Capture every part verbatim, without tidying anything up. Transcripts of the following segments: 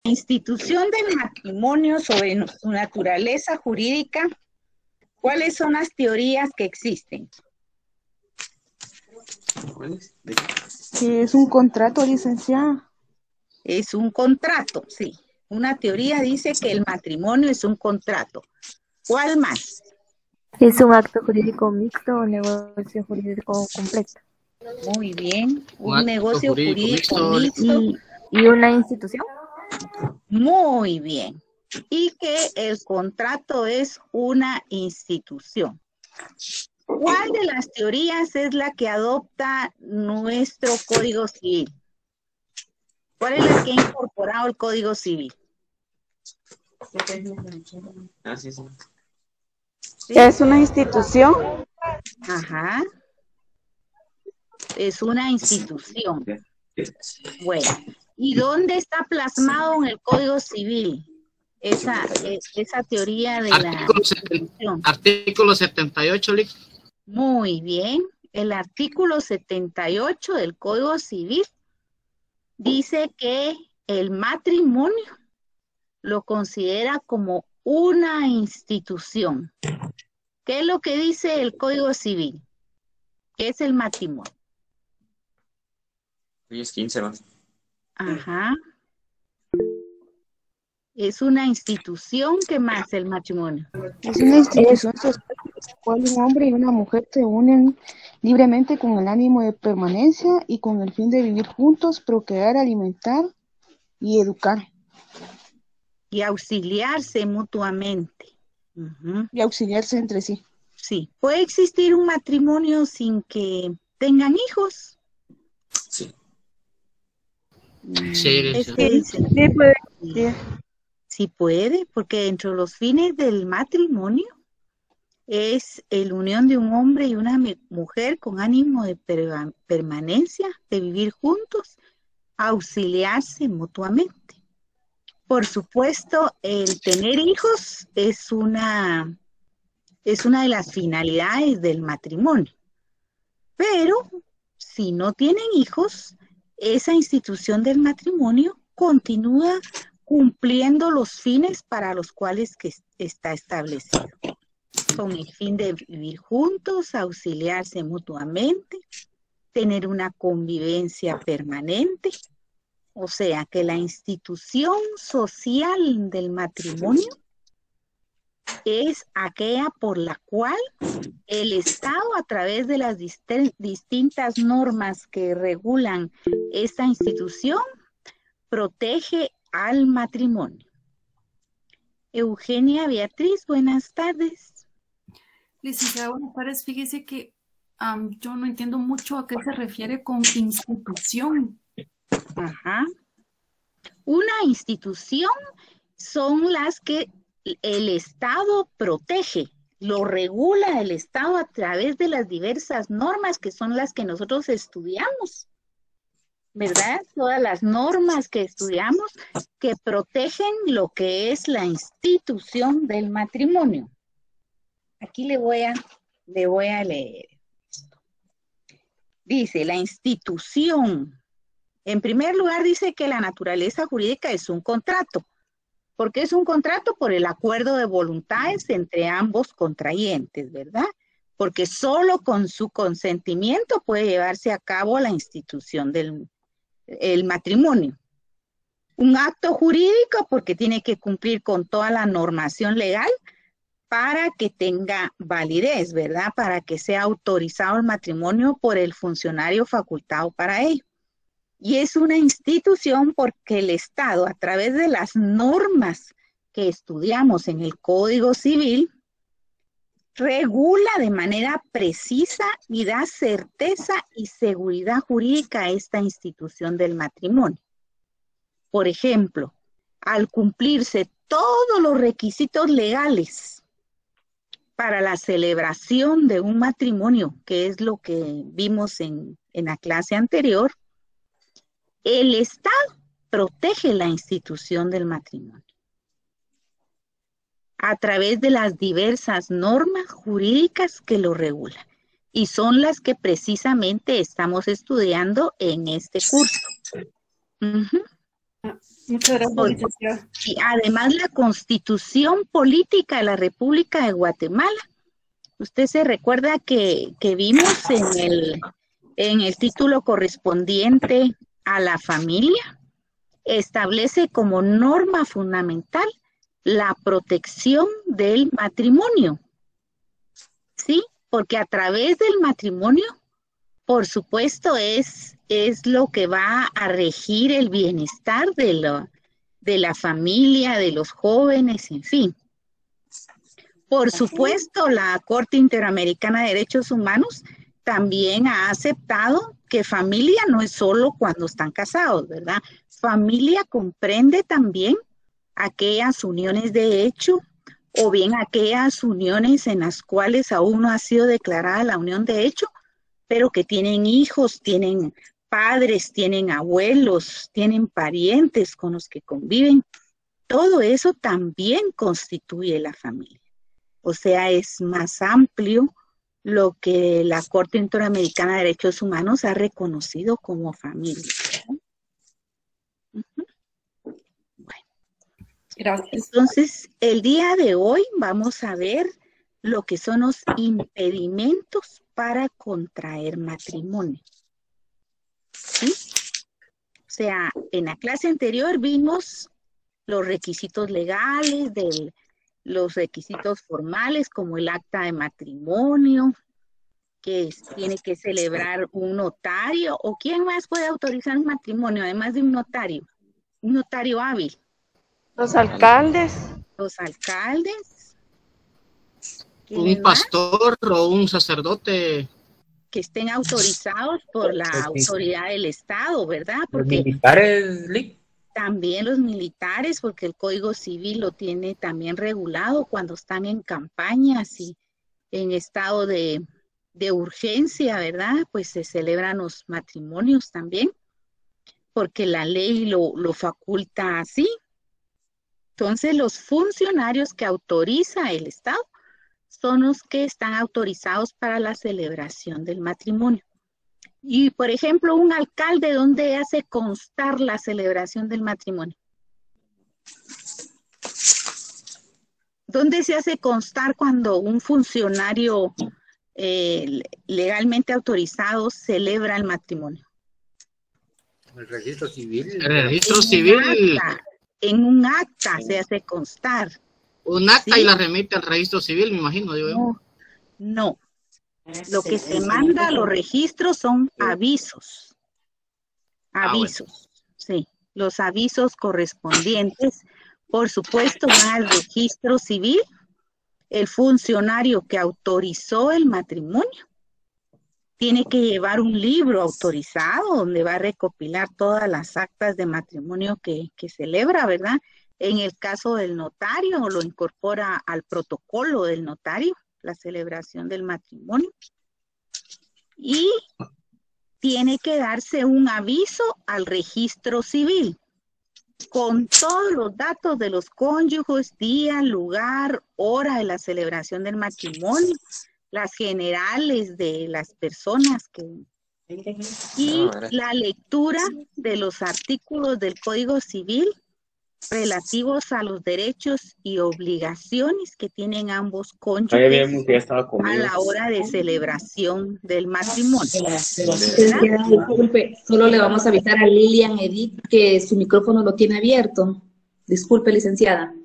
institución del matrimonio sobre su naturaleza jurídica, ¿cuáles son las teorías que existen? Que es un contrato, licenciada. Es un contrato, sí. Una teoría dice que el matrimonio es un contrato. ¿Cuál más? Es un acto jurídico mixto o negocio jurídico completo. Muy bien. Un Un acto negocio jurídico jurídico mixto. mixto. Y, y una institución. Muy bien. Y que el contrato es una institución. ¿Cuál de las teorías es la que adopta nuestro Código Civil? ¿Cuál es la que ha incorporado el Código Civil? Ah, sí, sí. ¿Sí? Es una institución. Ajá. Es una institución. Bueno, ¿y dónde está plasmado en el Código Civil esa, eh, esa teoría de la Artículo, setenta, institución? artículo setenta y ocho, Lic. Muy bien. El artículo setenta y ocho del Código Civil dice que el matrimonio lo considera como una institución. ¿Qué es lo que dice el Código Civil? ¿Qué es el matrimonio? diez, quince, ¿no? Ajá. Es una institución. ¿Qué más el matrimonio? Es una institución social en la cual un hombre y una mujer se unen libremente con el ánimo de permanencia y con el fin de vivir juntos, procrear, alimentar y educar. Y auxiliarse mutuamente. Uh-huh. Y auxiliarse entre sí. Sí. ¿Puede existir un matrimonio sin que tengan hijos? Sí. Sí, es que Sí, dicen, sí puede sí, existir. sí puede, porque dentro de los fines del matrimonio es la unión de un hombre y una mujer con ánimo de per- permanencia, de vivir juntos, auxiliarse mutuamente. Por supuesto, el tener hijos es una, es una de las finalidades del matrimonio. Pero si no tienen hijos, esa institución del matrimonio continúa cumpliendo los fines para los cuales que está establecido. Con el fin de vivir juntos, auxiliarse mutuamente, tener una convivencia permanente. O sea, que la institución social del matrimonio es aquella por la cual el Estado, a través de las dist- distintas normas que regulan esta institución, protege al matrimonio. Eugenia Beatriz, buenas tardes. Licenciada, buenas tardes. Fíjese que um, yo no entiendo mucho a qué se refiere con institución. Ajá. Una institución son las que el Estado protege, lo regula el Estado a través de las diversas normas que son las que nosotros estudiamos, ¿verdad? Todas las normas que estudiamos que protegen lo que es la institución del matrimonio. Aquí le voy a, le voy a leer. Dice, la institución, en primer lugar dice que la naturaleza jurídica es un contrato. Porque es un contrato por el acuerdo de voluntades entre ambos contrayentes, ¿verdad? Porque solo con su consentimiento puede llevarse a cabo la institución del el matrimonio. Un acto jurídico porque tiene que cumplir con toda la normación legal para que tenga validez, ¿verdad? Para que sea autorizado el matrimonio por el funcionario facultado para ello. Y es una institución porque el Estado, a través de las normas que estudiamos en el Código Civil, regula de manera precisa y da certeza y seguridad jurídica a esta institución del matrimonio. Por ejemplo, al cumplirse todos los requisitos legales para la celebración de un matrimonio, que es lo que vimos en, en la clase anterior, el Estado protege la institución del matrimonio a través de las diversas normas jurídicas que lo regulan y son las que precisamente estamos estudiando en este curso. Uh-huh. Muchas gracias, Por- licenciada. y además la Constitución Política de la República de Guatemala. Usted se recuerda que, que vimos en el, en el título correspondiente a la familia, establece como norma fundamental la protección del matrimonio, ¿sí? Porque a través del matrimonio, por supuesto, es, es lo que va a regir el bienestar de la, de la familia, de los jóvenes, en fin. Por supuesto, la Corte Interamericana de Derechos Humanos también ha aceptado que familia no es solo cuando están casados, ¿verdad? Familia comprende también aquellas uniones de hecho o bien aquellas uniones en las cuales aún no ha sido declarada la unión de hecho, pero que tienen hijos, tienen padres, tienen abuelos, tienen parientes con los que conviven. Todo eso también constituye la familia. O sea, es más amplio lo que la Corte Interamericana de Derechos Humanos ha reconocido como familia. Uh-huh. Bueno. Gracias. Entonces, el día de hoy vamos a ver lo que son los impedimentos para contraer matrimonio. ¿Sí? O sea, en la clase anterior vimos los requisitos legales del los requisitos formales como el acta de matrimonio, que es, tiene que celebrar un notario, o quién más puede autorizar un matrimonio, además de un notario, un notario hábil. Los alcaldes. Los alcaldes. Un pastor más? O un sacerdote. Que estén autorizados por la autoridad del Estado, ¿verdad? Porque los militares, Lick. También los militares, porque el Código Civil lo tiene también regulado cuando están en campañas y en estado de, de urgencia, ¿verdad? Pues se celebran los matrimonios también, porque la ley lo, lo faculta así. Entonces, los funcionarios que autoriza el Estado son los que están autorizados para la celebración del matrimonio. Y, por ejemplo, un alcalde, ¿dónde hace constar la celebración del matrimonio? ¿Dónde se hace constar cuando un funcionario eh, legalmente autorizado celebra el matrimonio? El registro civil. El registro en civil. Un acta, en un acta se hace constar. Un acta ¿sí? Y la remite al registro civil, me imagino, digo yo. No, no. Lo que se manda a los registros son avisos. Avisos, ah, bueno. Sí. Los avisos correspondientes, por supuesto, van al registro civil. El funcionario que autorizó el matrimonio tiene que llevar un libro autorizado donde va a recopilar todas las actas de matrimonio que, que celebra, ¿verdad? En el caso del notario, lo incorpora al protocolo del notario, la celebración del matrimonio, y tiene que darse un aviso al registro civil con todos los datos de los cónyuges, día, lugar, hora de la celebración del matrimonio, las generales de las personas que y la lectura de los artículos del Código Civil relativos a los derechos y obligaciones que tienen ambos cónyuges a la hora de celebración del matrimonio. Disculpe, solo le vamos a avisar a Lilian Edith que su micrófono lo tiene abierto. Disculpe, licenciada.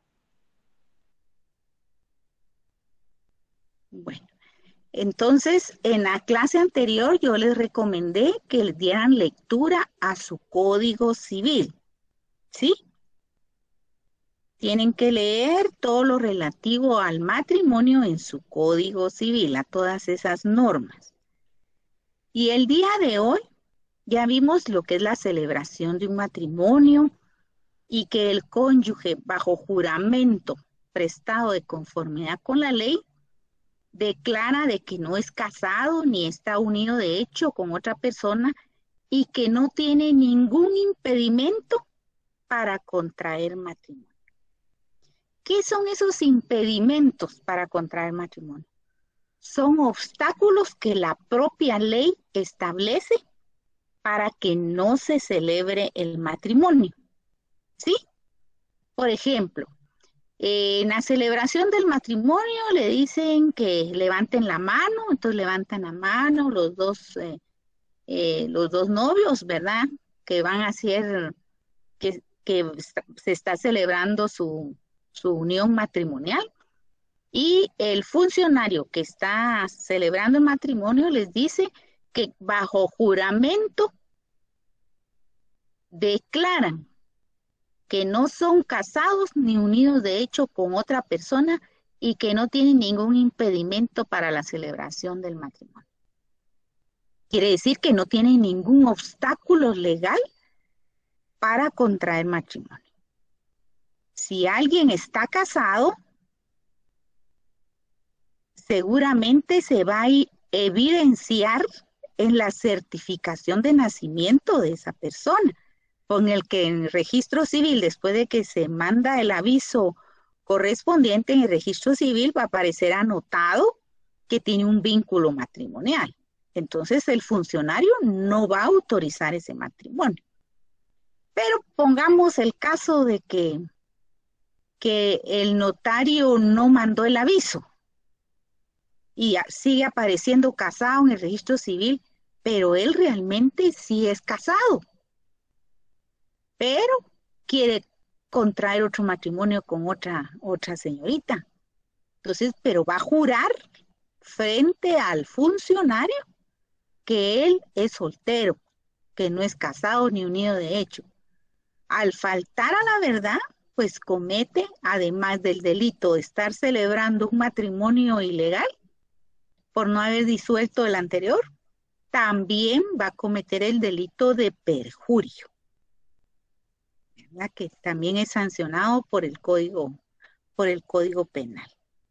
Bueno, entonces en la clase anterior yo les recomendé que le dieran lectura a su Código Civil, ¿sí? Tienen que leer todo lo relativo al matrimonio en su Código Civil, a todas esas normas. Y el día de hoy ya vimos lo que es la celebración de un matrimonio y que el cónyuge bajo juramento prestado de conformidad con la ley declara de que no es casado ni está unido de hecho con otra persona y que no tiene ningún impedimento para contraer matrimonio. ¿Qué son esos impedimentos para contraer matrimonio? Son obstáculos que la propia ley establece para que no se celebre el matrimonio. ¿sí? Por ejemplo, eh, en la celebración del matrimonio le dicen que levanten la mano, entonces levantan la mano los dos, eh, eh, los dos novios, ¿verdad? Que van a hacer, que, que está- se está celebrando su, su unión matrimonial. Y el funcionario que está celebrando el matrimonio les dice que bajo juramento declaran que no son casados ni unidos de hecho con otra persona y que no tienen ningún impedimento para la celebración del matrimonio. Quiere decir que no tienen ningún obstáculo legal para contraer matrimonio. Si alguien está casado, seguramente se va a evidenciar en la certificación de nacimiento de esa persona, con el que en el registro civil, después de que se manda el aviso correspondiente en el registro civil, va a aparecer anotado que tiene un vínculo matrimonial. Entonces el funcionario no va a autorizar ese matrimonio. Pero pongamos el caso de que, que el notario no mandó el aviso y sigue apareciendo casado en el registro civil, pero él realmente sí es casado, pero quiere contraer otro matrimonio con otra, otra señorita. Entonces, pero va a jurar frente al funcionario que él es soltero, que no es casado ni unido de hecho. Al faltar a la verdad, pues comete, además del delito de estar celebrando un matrimonio ilegal por no haber disuelto el anterior, también va a cometer el delito de perjurio, ¿verdad? Que también es sancionado por el código, por el código penal.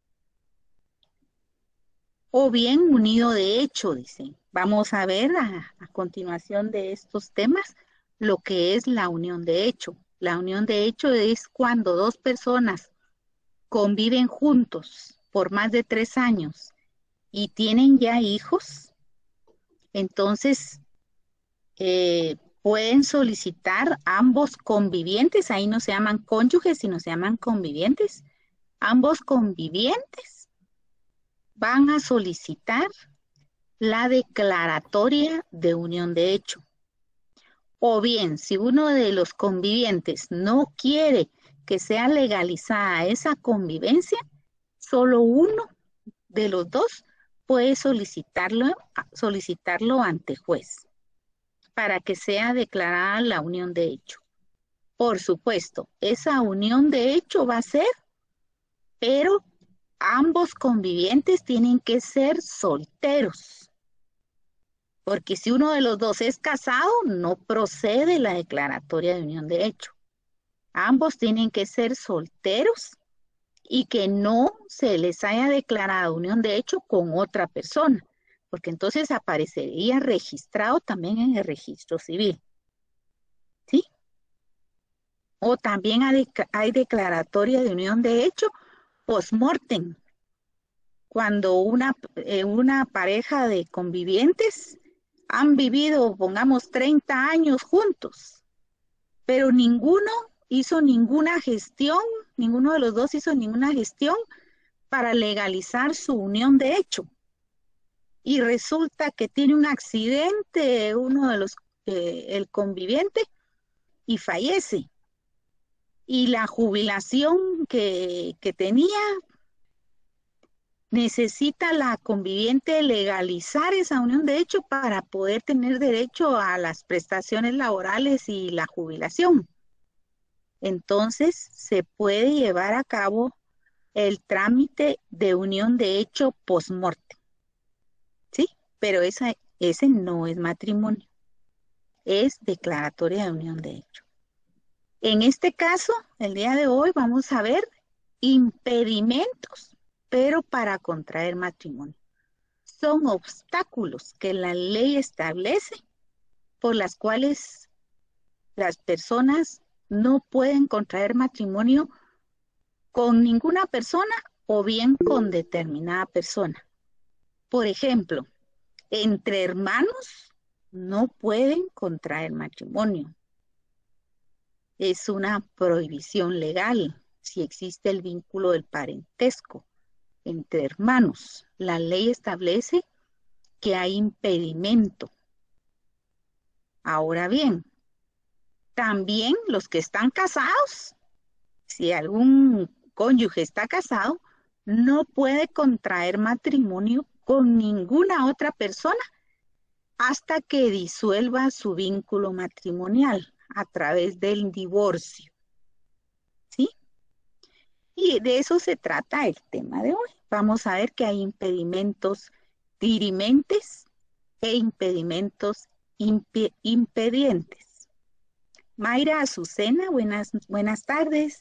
O bien unido de hecho, dicen. Vamos a ver a, a continuación de estos temas lo que es la unión de hecho. La unión de hecho es cuando dos personas conviven juntos por más de tres años y tienen ya hijos, entonces eh, pueden solicitar ambos convivientes, ahí no se llaman cónyuges, sino se llaman convivientes. Ambos convivientes van a solicitar la declaratoria de unión de hecho. O bien, si uno de los convivientes no quiere que sea legalizada esa convivencia, solo uno de los dos puede solicitarlo, solicitarlo ante juez para que sea declarada la unión de hecho. Por supuesto, esa unión de hecho va a ser, pero ambos convivientes tienen que ser solteros. Porque si uno de los dos es casado, no procede la declaratoria de unión de hecho. Ambos tienen que ser solteros y que no se les haya declarado unión de hecho con otra persona, porque entonces aparecería registrado también en el registro civil. ¿Sí? O también hay, hay declaratoria de unión de hecho post-mortem, cuando una, eh, una pareja de convivientes han vivido, pongamos, treinta años juntos, pero ninguno hizo ninguna gestión, ninguno de los dos hizo ninguna gestión para legalizar su unión de hecho. Y resulta que tiene un accidente uno de los, eh, el conviviente, y fallece. Y la jubilación que, que tenía, necesita la conviviente legalizar esa unión de hecho para poder tener derecho a las prestaciones laborales y la jubilación. Entonces se puede llevar a cabo el trámite de unión de hecho post-mortem. ¿Sí? Pero esa, ese no es matrimonio, es declaratoria de unión de hecho. En este caso, el día de hoy vamos a ver impedimentos, pero para contraer matrimonio. Son obstáculos que la ley establece por las cuales las personas no pueden contraer matrimonio con ninguna persona o bien con determinada persona. Por ejemplo, entre hermanos no pueden contraer matrimonio. es una prohibición legal si existe el vínculo del parentesco entre hermanos. La ley establece que hay impedimento. Ahora bien, también los que están casados, si algún cónyuge está casado, no puede contraer matrimonio con ninguna otra persona hasta que disuelva su vínculo matrimonial a través del divorcio. ¿Sí? Y de eso se trata el tema de hoy. Vamos a ver que hay impedimentos dirimentes e impedimentos imp impedientes. Mayra Azucena, buenas, buenas tardes.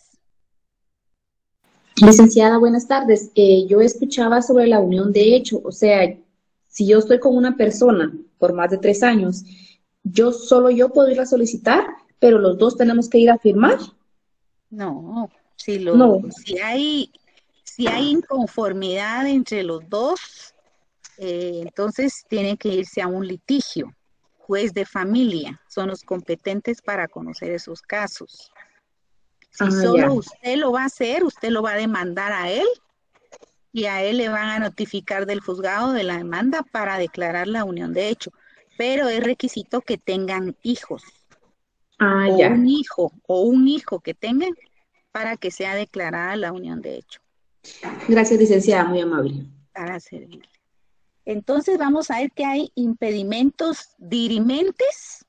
Licenciada, buenas tardes. Eh, yo escuchaba sobre la unión de hecho, o sea, si yo estoy con una persona por más de tres años, yo solo yo puedo ir a solicitar, pero los dos tenemos que ir a firmar. No, si, lo, No. si, hay, si hay inconformidad entre los dos, eh, entonces tiene que irse a un litigio. Juez de familia son los competentes para conocer esos casos. Si Ah, solo ya. usted lo va a hacer, usted lo va a demandar a él y a él le van a notificar del juzgado de la demanda para declarar la unión de hecho. Pero es requisito que tengan hijos. Ah, o ya. un hijo o un hijo que tengan para que sea declarada la unión de hecho. Gracias, licenciada, muy amable. Para servirle. Entonces vamos a ver que hay impedimentos dirimentes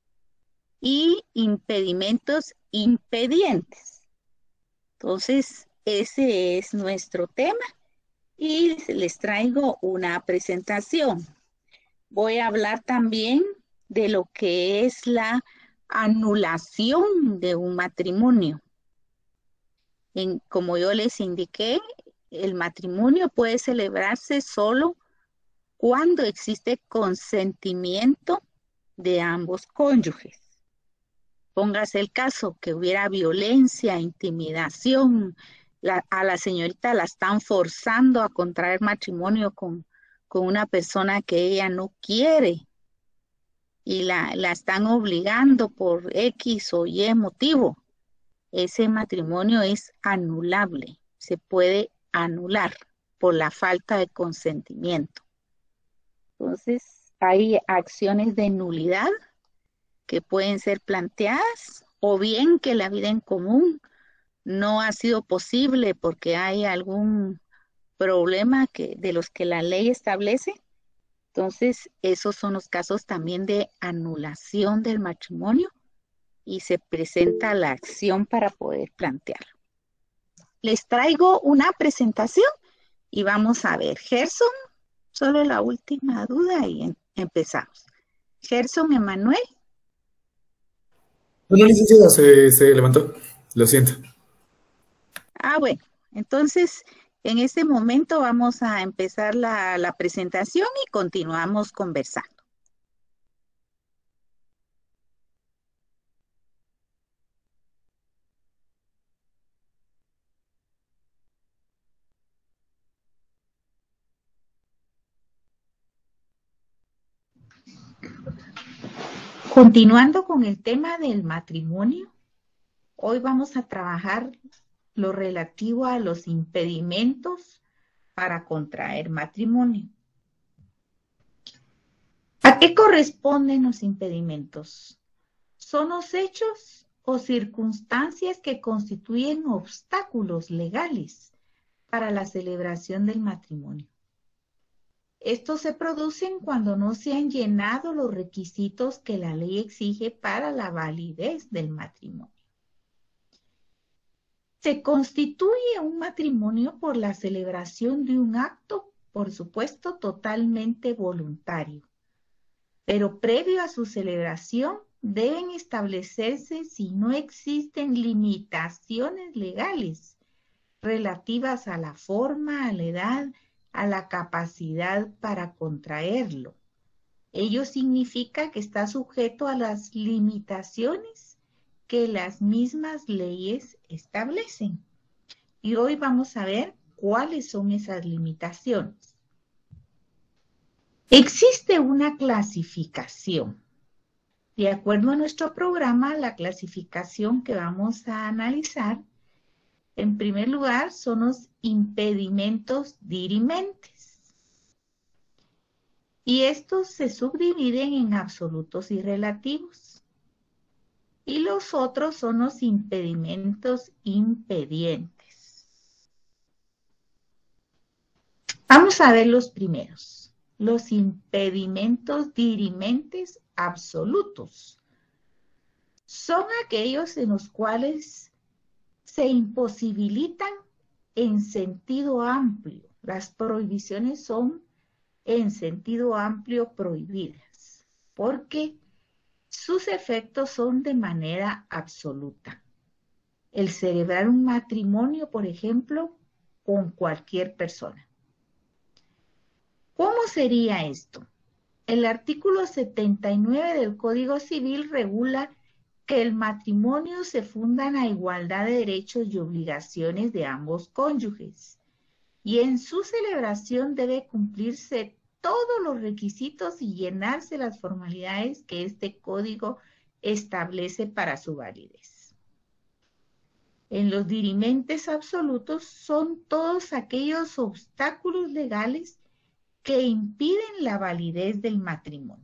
y impedimentos impedientes. Entonces ese es nuestro tema y les traigo una presentación. Voy a hablar también de lo que es la anulación de un matrimonio. En, como yo les indiqué, el matrimonio puede celebrarse solo cuando existe consentimiento de ambos cónyuges. Póngase el caso que hubiera violencia, intimidación, la, a la señorita la están forzando a contraer matrimonio con, con una persona que ella no quiere y la, la están obligando por X o Y motivo. Ese matrimonio es anulable, se puede anular por la falta de consentimiento. Entonces, hay acciones de nulidad que pueden ser planteadas o bien que la vida en común no ha sido posible porque hay algún problema que, de los que la ley establece. Entonces, esos son los casos también de anulación del matrimonio y se presenta la acción para poder plantearlo. Les traigo una presentación y vamos a ver. Gerson, solo la última duda y en, empezamos. Gerson Emanuel. Bueno, licenciada, se, se levantó. Lo siento. Ah, bueno. Entonces, en este momento vamos a empezar la, la presentación y continuamos conversando. Continuando con el tema del matrimonio, hoy vamos a trabajar lo relativo a los impedimentos para contraer matrimonio. ¿A qué corresponden los impedimentos? Son los hechos o circunstancias que constituyen obstáculos legales para la celebración del matrimonio. Estos se producen cuando no se han llenado los requisitos que la ley exige para la validez del matrimonio. Se constituye un matrimonio por la celebración de un acto, por supuesto, totalmente voluntario, pero previo a su celebración deben establecerse si no existen limitaciones legales relativas a la forma, a la edad, a la capacidad para contraerlo. Ello significa que está sujeto a las limitaciones que las mismas leyes establecen. Y hoy vamos a ver cuáles son esas De acuerdo a nuestro programa, la clasificación que vamos a analizar, en primer lugar, son los impedimentos dirimentes. Y estos se subdividen en absolutos y relativos. Y los otros son los impedimentos impedientes. Vamos a ver los primeros. Los impedimentos dirimentes absolutos. Son aquellos en los cuales se imposibilitan en sentido amplio. Las prohibiciones son en sentido amplio prohibidas, porque sus efectos son de manera absoluta. El celebrar un matrimonio, por ejemplo, con cualquier persona. ¿Cómo sería esto? El artículo setenta y nueve del Código Civil regula que el matrimonio se funda en la igualdad de derechos y obligaciones de ambos cónyuges, y en su celebración debe cumplirse todos los requisitos y llenarse las formalidades que este código establece para su validez. En los dirimentes absolutos son todos aquellos obstáculos legales que impiden la validez del matrimonio.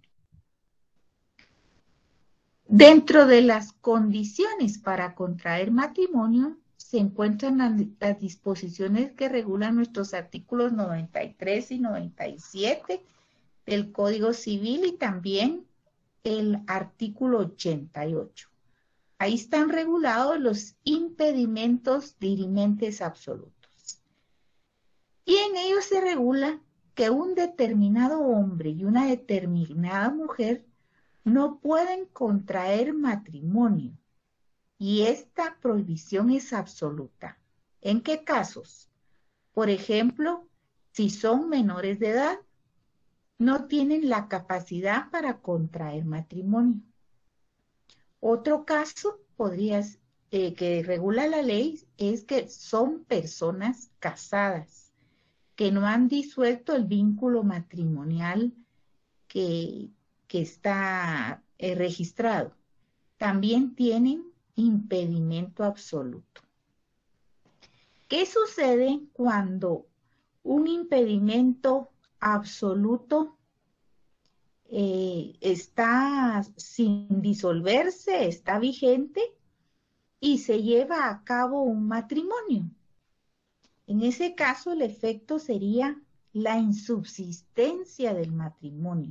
Dentro de las condiciones para contraer matrimonio se encuentran las, las disposiciones que regulan nuestros artículos noventa y tres y noventa y siete del Código Civil y también el artículo ochenta y ocho. Ahí están regulados los impedimentos dirimentes absolutos. Y en ellos se regula que un determinado hombre y una determinada mujer no pueden contraer matrimonio. Y esta prohibición es absoluta. ¿En qué casos? Por ejemplo, si son menores de edad, no tienen la capacidad para contraer matrimonio. Otro caso podría, eh, que regula la ley es que son personas casadas, que no han disuelto el vínculo matrimonial que, que está eh, registrado. También tienen impedimento absoluto. ¿Qué sucede cuando un impedimento absoluto eh, está sin disolverse, está vigente y se lleva a cabo un matrimonio? En ese caso, el efecto sería la insubsistencia del matrimonio.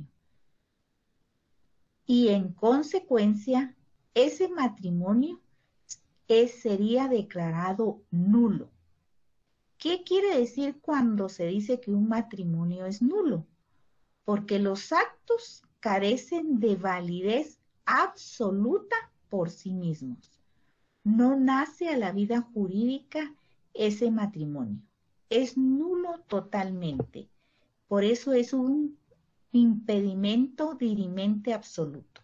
Y en consecuencia, ese matrimonio es, sería declarado nulo. ¿Qué quiere decir cuando se dice que un matrimonio es nulo? Porque los actos carecen de validez absoluta por sí mismos. No nace a la vida jurídica ese matrimonio. Es nulo totalmente. Por eso es un impedimento dirimente absoluto.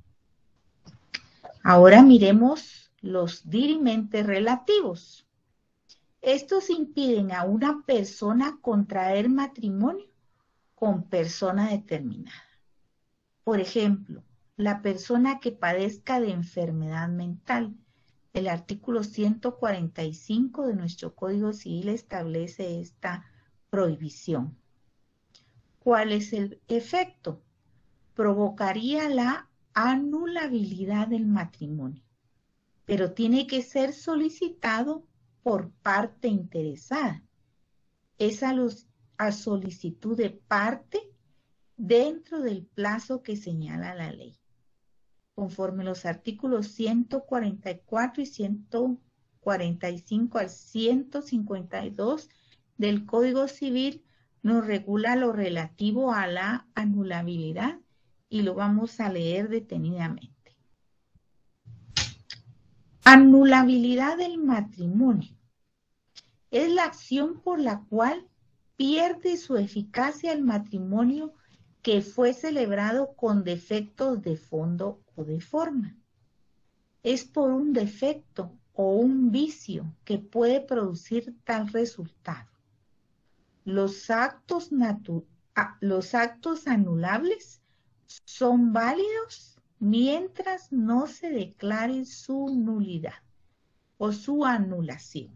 Ahora miremos los dirimentes relativos. Estos impiden a una persona contraer matrimonio con persona determinada. Por ejemplo, la persona que padezca de enfermedad mental. El artículo ciento cuarenta y cinco de nuestro Código Civil establece esta prohibición. ¿Cuál es el efecto? Provocaría la anulabilidad del matrimonio, pero tiene que ser solicitado por parte interesada. Es a, los, a solicitud de parte dentro del plazo que señala la ley. Conforme los artículos ciento cuarenta y cuatro y ciento cuarenta y cinco al ciento cincuenta y dos del Código Civil, nos regula lo relativo a la anulabilidad y lo vamos a leer detenidamente. Anulabilidad del matrimonio es la acción por la cual pierde su eficacia el matrimonio que fue celebrado con defectos de fondo o de forma. Es por un defecto o un vicio que puede producir tal resultado. Los actos, natu- los actos anulables son válidos mientras no se declare su nulidad o su anulación.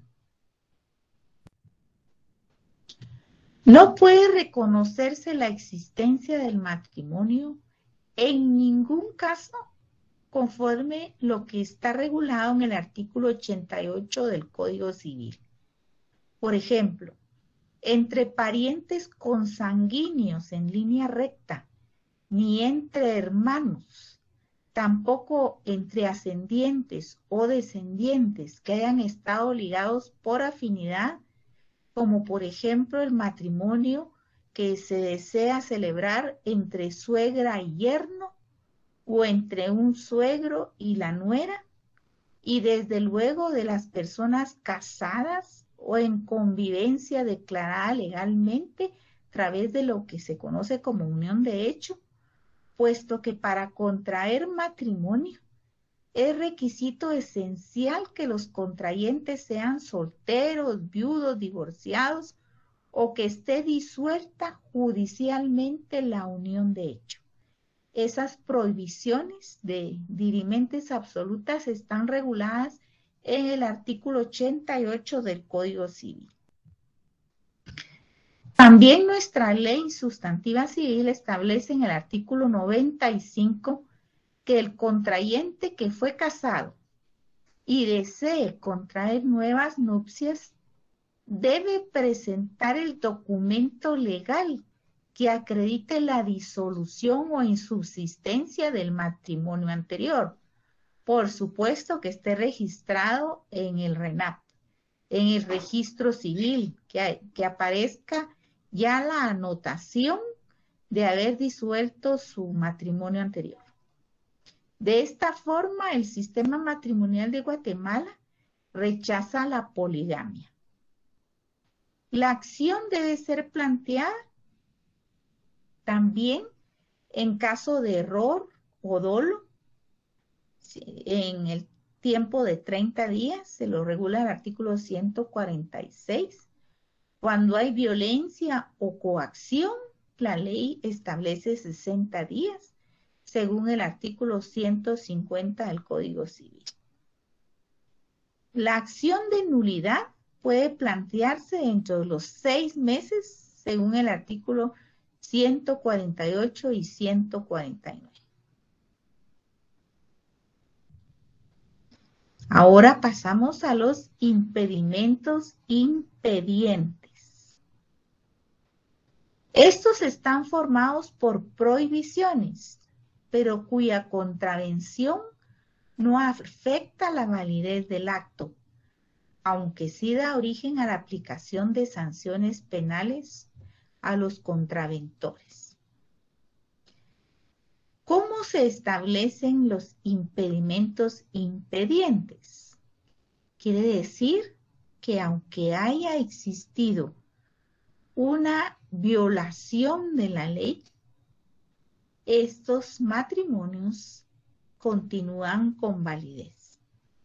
No puede reconocerse la existencia del matrimonio en ningún caso conforme lo que está regulado en el artículo ochenta y ocho del Código Civil. Por ejemplo, entre parientes consanguíneos en línea recta, ni entre hermanos, tampoco entre ascendientes o descendientes que hayan estado ligados por afinidad, como por ejemplo el matrimonio que se desea celebrar entre suegra y yerno, o entre un suegro y la nuera, y desde luego de las personas casadas o en convivencia declarada legalmente a través de lo que se conoce como unión de hecho, puesto que para contraer matrimonio es requisito esencial que los contrayentes sean solteros, viudos, divorciados o que esté disuelta judicialmente la unión de hecho. Esas prohibiciones de dirimentes absolutas están reguladas en el artículo ochenta y ocho del Código Civil. También nuestra ley sustantiva civil establece en el artículo noventa y cinco que el contrayente que fue casado y desee contraer nuevas nupcias debe presentar el documento legal que acredite la disolución o insubsistencia del matrimonio anterior. Por supuesto que esté registrado en el RENAP, en el registro civil, que, que aparezca ya la anotación de haber disuelto su matrimonio anterior. De esta forma, el sistema matrimonial de Guatemala rechaza la poligamia. La acción debe ser planteada también en caso de error o dolo, en el tiempo de treinta días, se lo regula el artículo ciento cuarenta y seis. Cuando hay violencia o coacción, la ley establece sesenta días, según el artículo ciento cincuenta del Código Civil. La acción de nulidad puede plantearse dentro de los seis meses, según el artículo ciento cuarenta y ocho y ciento cuarenta y nueve. Ahora pasamos a los impedimentos impedientes. Estos están formados por prohibiciones, pero cuya contravención no afecta la validez del acto, aunque sí da origen a la aplicación de sanciones penales a los contraventores. ¿Cómo se establecen los impedimentos impedientes? Quiere decir que aunque haya existido una violación de la ley, estos matrimonios continúan con validez.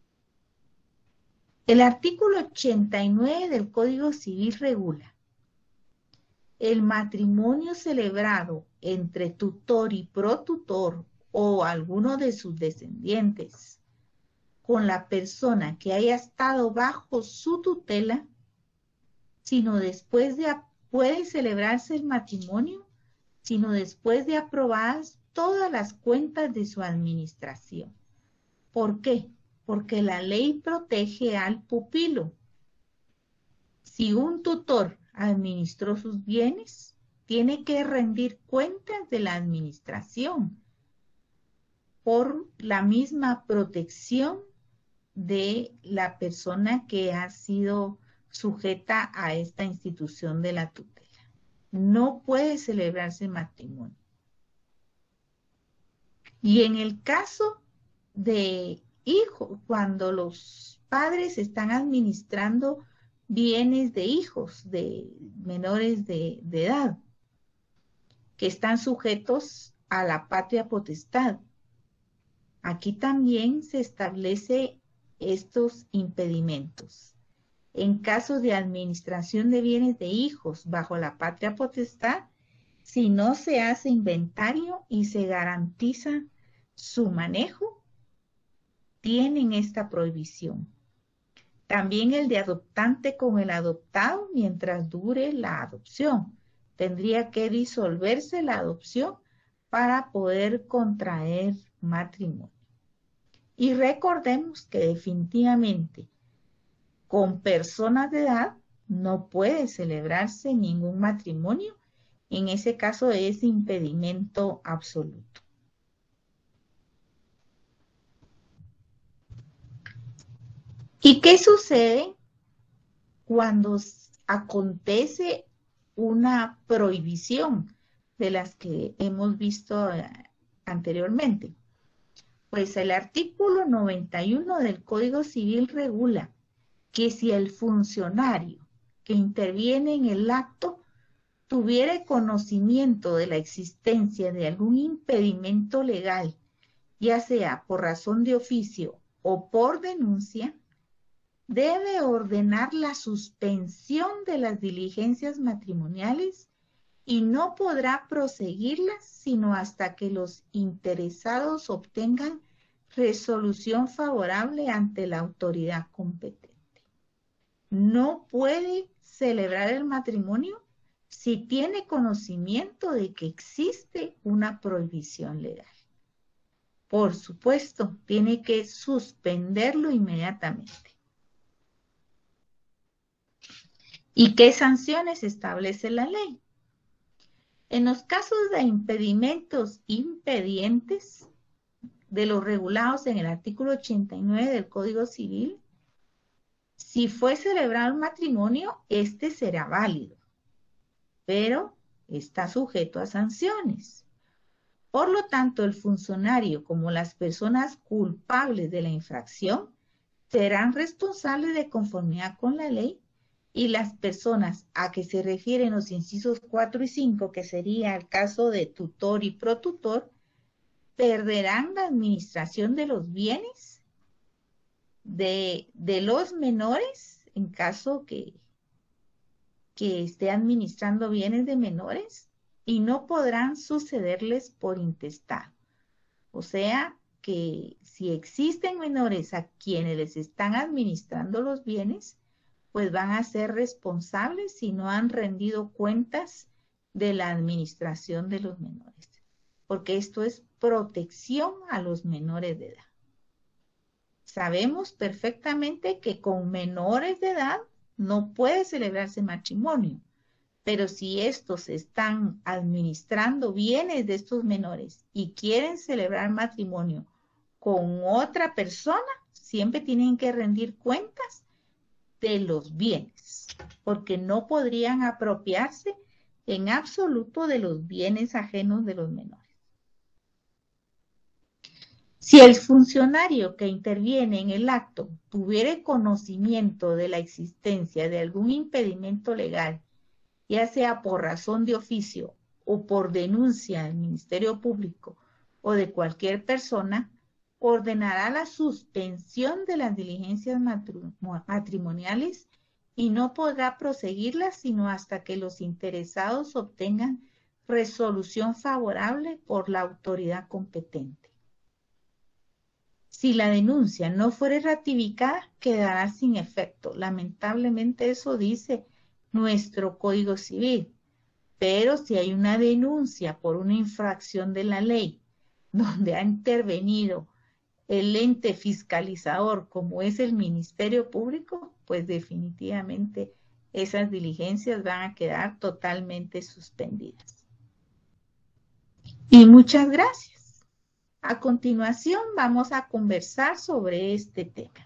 El artículo ochenta y nueve del Código Civil regula: el matrimonio celebrado entre tutor y protutor o alguno de sus descendientes con la persona que haya estado bajo su tutela, sino después de puede celebrarse el matrimonio, sino después de aprobadas todas las cuentas de su administración. ¿Por qué? Porque la ley protege al pupilo. Si un tutor administró sus bienes, tiene que rendir cuentas de la administración por la misma protección de la persona que ha sido sujeta a esta institución de la tutela. No puede celebrarse matrimonio. Y en el caso de hijos, cuando los padres están administrando bienes de hijos, de menores de, de edad, que están sujetos a la patria potestad. Aquí también se establece estos impedimentos. En caso de administración de bienes de hijos bajo la patria potestad, si no se hace inventario y se garantiza su manejo tienen esta prohibición. También el de adoptante con el adoptado mientras dure la adopción. Tendría que disolverse la adopción para poder contraer matrimonio. Y recordemos que definitivamente con personas de edad no puede celebrarse ningún matrimonio. En ese caso es impedimento absoluto. ¿Y qué sucede cuando acontece una prohibición de las que hemos visto anteriormente? Pues el artículo noventa y uno del Código Civil regula que si el funcionario que interviene en el acto tuviera conocimiento de la existencia de algún impedimento legal, ya sea por razón de oficio o por denuncia, debe ordenar la suspensión de las diligencias matrimoniales y no podrá proseguirlas sino hasta que los interesados obtengan resolución favorable ante la autoridad competente. No puede celebrar el matrimonio si tiene conocimiento de que existe una prohibición legal. Por supuesto, tiene que suspenderlo inmediatamente. ¿Y qué sanciones establece la ley? En los casos de impedimentos impedientes de los regulados en el artículo ochenta y nueve del Código Civil, si fue celebrado el matrimonio, este será válido, pero está sujeto a sanciones. Por lo tanto, el funcionario, como las personas culpables de la infracción, serán responsables de conformidad con la ley, y las personas a que se refieren los incisos cuatro y cinco, que sería el caso de tutor y protutor, perderán la administración de los bienes de, de los menores, en caso que, que esté administrando bienes de menores, y no podrán sucederles por intestado. O sea, que si existen menores a quienes les están administrando los bienes, pues van a ser responsables si no han rendido cuentas de la administración de los menores, porque esto es protección a los menores de edad. Sabemos perfectamente que con menores de edad no puede celebrarse matrimonio, pero si estos están administrando bienes de estos menores y quieren celebrar matrimonio con otra persona, siempre tienen que rendir cuentas de los bienes, porque no podrían apropiarse en absoluto de los bienes ajenos de los menores. Si el funcionario que interviene en el acto tuviera conocimiento de la existencia de algún impedimento legal, ya sea por razón de oficio o por denuncia al Ministerio Público o de cualquier persona, ordenará la suspensión de las diligencias matrimoniales y no podrá proseguirlas sino hasta que los interesados obtengan resolución favorable por la autoridad competente. Si la denuncia no fuere ratificada, quedará sin efecto. Lamentablemente eso dice nuestro Código Civil. Pero si hay una denuncia por una infracción de la ley donde ha intervenido el ente fiscalizador como es el Ministerio Público, pues definitivamente esas diligencias van a quedar totalmente suspendidas. Y muchas gracias. A continuación vamos a conversar sobre este tema.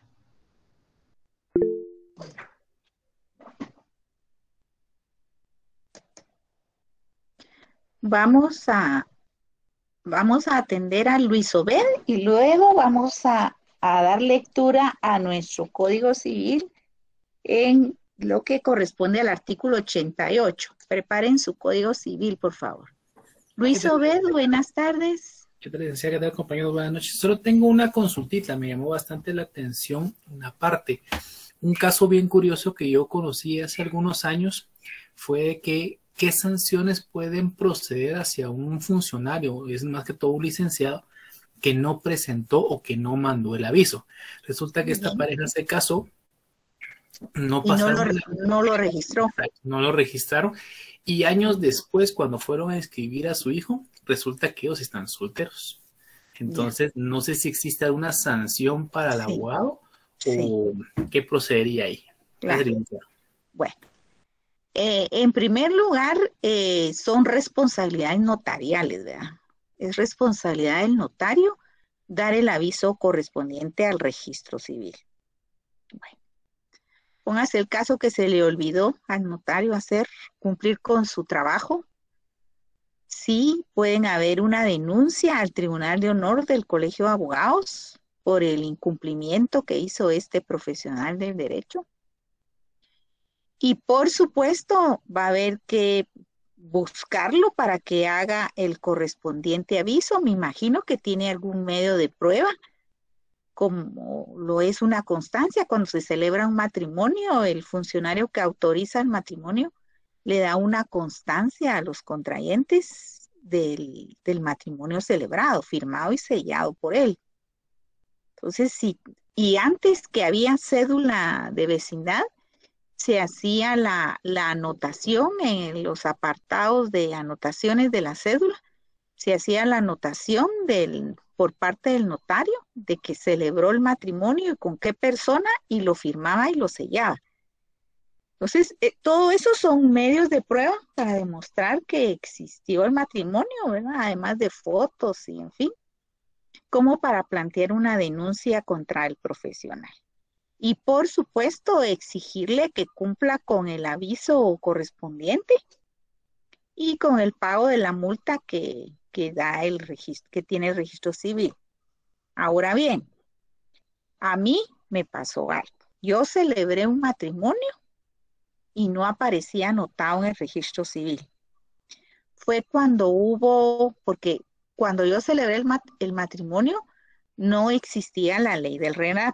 Vamos a Vamos a atender a Luis Obed y luego vamos a, a dar lectura a nuestro Código Civil en lo que corresponde al artículo ochenta y ocho. Preparen su Código Civil, por favor. Luis Obed, buenas tardes. ¿Qué tal, licenciada? ¿Qué tal, compañeros? Buenas noches. Solo tengo una consultita, me llamó bastante la atención una parte. Un caso bien curioso que yo conocí hace algunos años fue que ¿qué sanciones pueden proceder hacia un funcionario, es más que todo un licenciado, que no presentó o que no mandó el aviso. Resulta que esta Bien. pareja se casó, no Y no lo, pasaron, re- no lo registró. no lo registraron, y años después, cuando fueron a escribir a su hijo, resulta que ellos están solteros. Ya, Entonces, no sé si existe alguna sanción para el sí, abogado sí, o qué procedería ahí. claro. Gracias, licenciado. Bueno, eh, en primer lugar, eh, son responsabilidades notariales, ¿verdad? Es responsabilidad del notario dar el aviso correspondiente al registro civil. Bueno, póngase el caso que se le olvidó al notario hacer, cumplir con su trabajo. Sí, pueden haber una denuncia al Tribunal de Honor del Colegio de Abogados por el incumplimiento que hizo este profesional del derecho. Y por supuesto, va a haber que buscarlo para que haga el correspondiente aviso. Me imagino que tiene algún medio de prueba, como lo es una constancia. Cuando se celebra un matrimonio, el funcionario que autoriza el matrimonio le da una constancia a los contrayentes del, del matrimonio celebrado, firmado y sellado por él. Entonces, sí, y antes que había cédula de vecindad, se hacía la, la anotación en los apartados de anotaciones de la cédula, se hacía la anotación del, por parte del notario de que celebró el matrimonio y con qué persona, y lo firmaba y lo sellaba. Entonces, eh, todo eso son medios de prueba para demostrar que existió el matrimonio, ¿verdad? Además de fotos y en fin, como para plantear una denuncia contra el profesional. Y por supuesto, exigirle que cumpla con el aviso correspondiente y con el pago de la multa que, que da el registro, que tiene el registro civil. Ahora bien, a mí me pasó algo. Yo celebré un matrimonio y no aparecía anotado en el registro civil. Fue cuando hubo, porque cuando yo celebré el, mat- el matrimonio, no existía la ley del RENAP.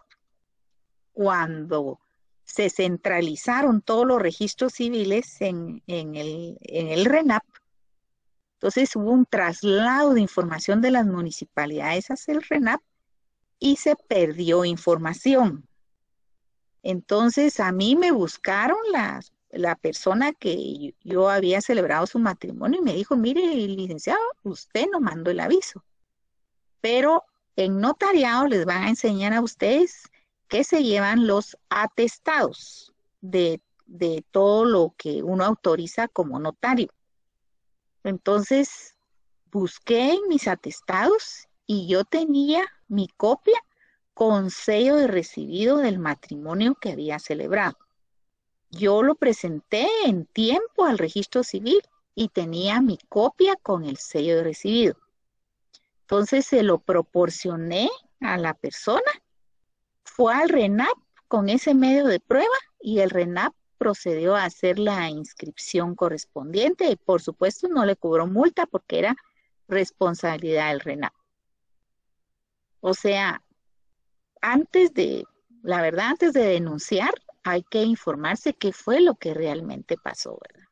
Cuando se centralizaron todos los registros civiles en, en el, en el RENAP, entonces hubo un traslado de información de las municipalidades hacia el RENAP y se perdió información. Entonces a mí me buscaron la, la persona que yo había celebrado su matrimonio y me dijo, mire, licenciado, usted no mandó el aviso. Pero en notariado les van a enseñar a ustedes que se llevan los atestados de, de todo lo que uno autoriza como notario. Entonces, busqué en mis atestados y yo tenía mi copia con sello de recibido del matrimonio que había celebrado. Yo lo presenté en tiempo al registro civil y tenía mi copia con el sello de recibido. Entonces, se lo proporcioné a la persona. Fue al RENAP con ese medio de prueba y el RENAP procedió a hacer la inscripción correspondiente y por supuesto no le cobró multa porque era responsabilidad del RENAP. O sea, antes de, la verdad, antes de denunciar, hay que informarse qué fue lo que realmente pasó, ¿verdad?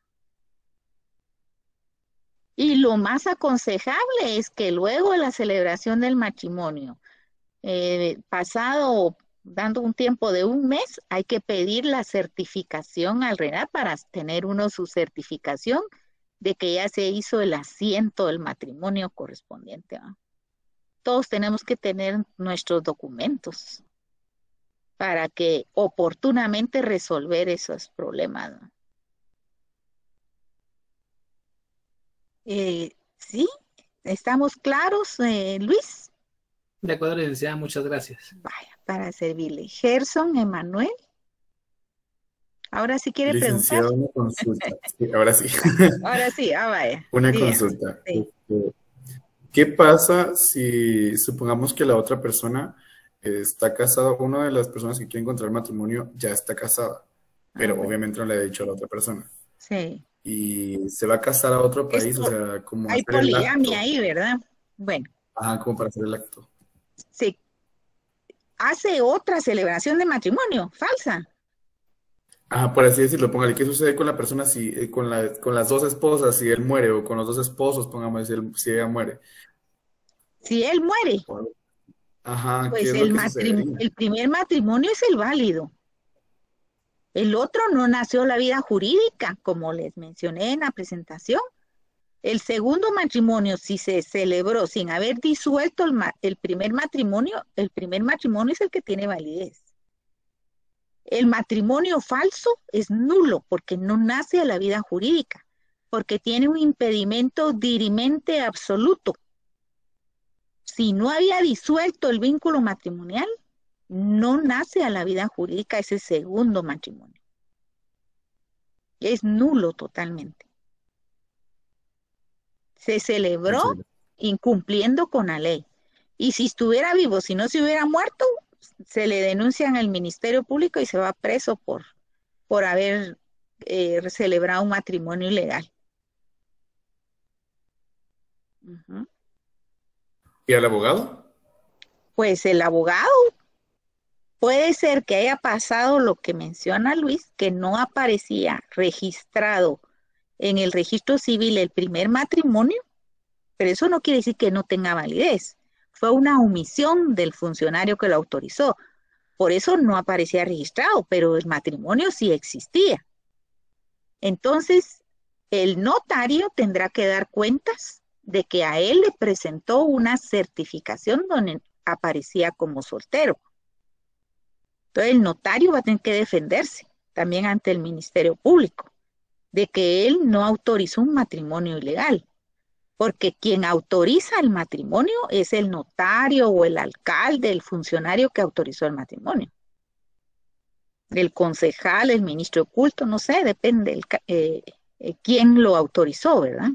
Y lo más aconsejable es que luego de la celebración del matrimonio, eh, pasado dando un tiempo de un mes, hay que pedir la certificación al RENAP para tener uno su certificación de que ya se hizo el asiento del matrimonio correspondiente, ¿no? Todos tenemos que tener nuestros documentos para que oportunamente resolver esos problemas, ¿no? Eh, ¿sí? ¿Estamos claros, eh, Luis? De acuerdo, licenciada, muchas gracias. Vaya, para servirle. Gerson, Emanuel. Ahora sí quiere preguntar. Licenciado, una consulta. Sí, ahora sí. Ahora sí, ah, vaya. Una Diga. consulta. Sí. Este, ¿Qué pasa si supongamos que la otra persona está casada, una de las personas que quiere encontrar matrimonio ya está casada, pero Ah, bueno. obviamente no le ha dicho a la otra persona? Sí. Y se va a casar a otro Es país, o po- sea, como hay hacer el poligamia acto. ahí, ¿verdad? Bueno, Ajá, como para hacer el acto. se hace otra celebración de matrimonio, falsa. Ajá, por así decirlo, póngale, ¿qué sucede con la persona si, eh, con la, con las dos esposas si él muere, o con los dos esposos, pongamos, si, él- si ella muere? Si él muere, Ajá, ¿qué pues es lo el, que matrim- sucedería? el primer matrimonio es el válido. El otro no nació la vida jurídica, como les mencioné en la presentación. El segundo matrimonio, si se celebró sin haber disuelto el, ma- el primer matrimonio, el primer matrimonio es el que tiene validez. El matrimonio falso es nulo porque no nace a la vida jurídica, porque tiene un impedimento dirimente absoluto. Si no había disuelto el vínculo matrimonial, no nace a la vida jurídica ese segundo matrimonio. Es nulo totalmente. Se celebró Muchas gracias. incumpliendo con la ley. Y si estuviera vivo, si no se hubiera muerto, se le denuncian al Ministerio Público y se va preso por, por haber eh, celebrado un matrimonio ilegal. Ujú. ¿Y al abogado? Pues el abogado puede ser que haya pasado lo que menciona Luis, que no aparecía registrado en el registro civil el primer matrimonio, pero eso no quiere decir que no tenga validez. Fue una omisión del funcionario que lo autorizó. Por eso no aparecía registrado, pero el matrimonio sí existía. Entonces, el notario tendrá que dar cuentas de que a él le presentó una certificación donde aparecía como soltero. Entonces, el notario va a tener que defenderse también ante el Ministerio Público de que él no autorizó un matrimonio ilegal, porque quien autoriza el matrimonio es el notario o el alcalde, el funcionario que autorizó el matrimonio. El concejal, el ministro de culto, no sé, depende el, eh, eh, quién lo autorizó, ¿verdad?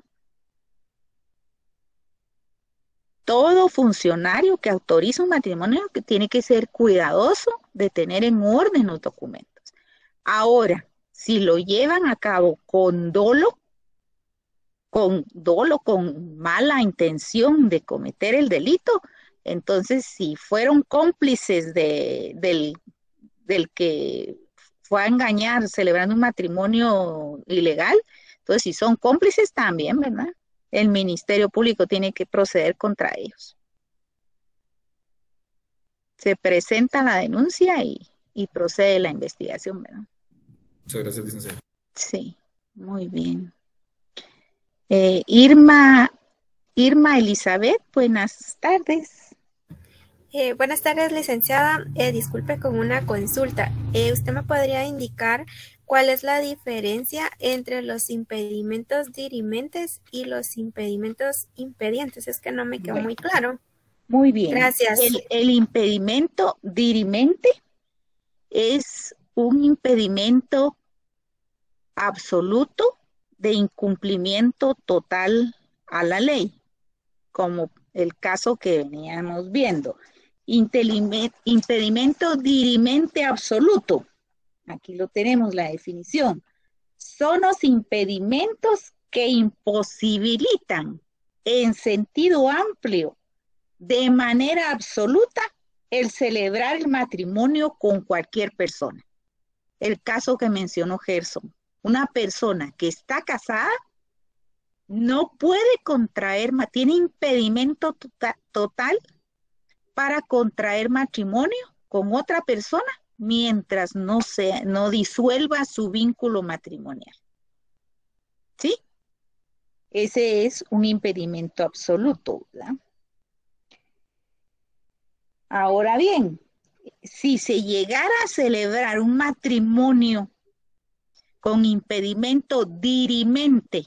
Todo funcionario que autoriza un matrimonio que tiene que ser cuidadoso de tener en orden los documentos. Ahora, si lo llevan a cabo con dolo, con dolo, con mala intención de cometer el delito, entonces si fueron cómplices de, del, del que fue a engañar celebrando un matrimonio ilegal, entonces si son cómplices también, ¿verdad? El Ministerio Público tiene que proceder contra ellos. Se presenta la denuncia y, y procede la investigación, ¿verdad? Muchas gracias, licenciada. Sí, muy bien. Eh, Irma, Irma Elizabeth, buenas tardes. Eh, buenas tardes, licenciada. Eh, disculpe con una consulta. Eh, ¿Usted me podría indicar cuál es la diferencia entre los impedimentos dirimentes y los impedimentos impedientes? Es que no me quedó Bueno, muy claro. muy bien. Gracias. El, el impedimento dirimente es un impedimento absoluto de incumplimiento total a la ley, como el caso que veníamos viendo. Impedimento dirimente absoluto, aquí lo tenemos la definición, son los impedimentos que imposibilitan en sentido amplio, de manera absoluta, el celebrar el matrimonio con cualquier persona. El caso que mencionó Gerson, una persona que está casada no puede contraer, tiene impedimento total, total para contraer matrimonio con otra persona mientras no, se, no disuelva su vínculo matrimonial. ¿Sí? Ese es un impedimento absoluto, ¿verdad? Ahora bien, si se llegara a celebrar un matrimonio con impedimento dirimente,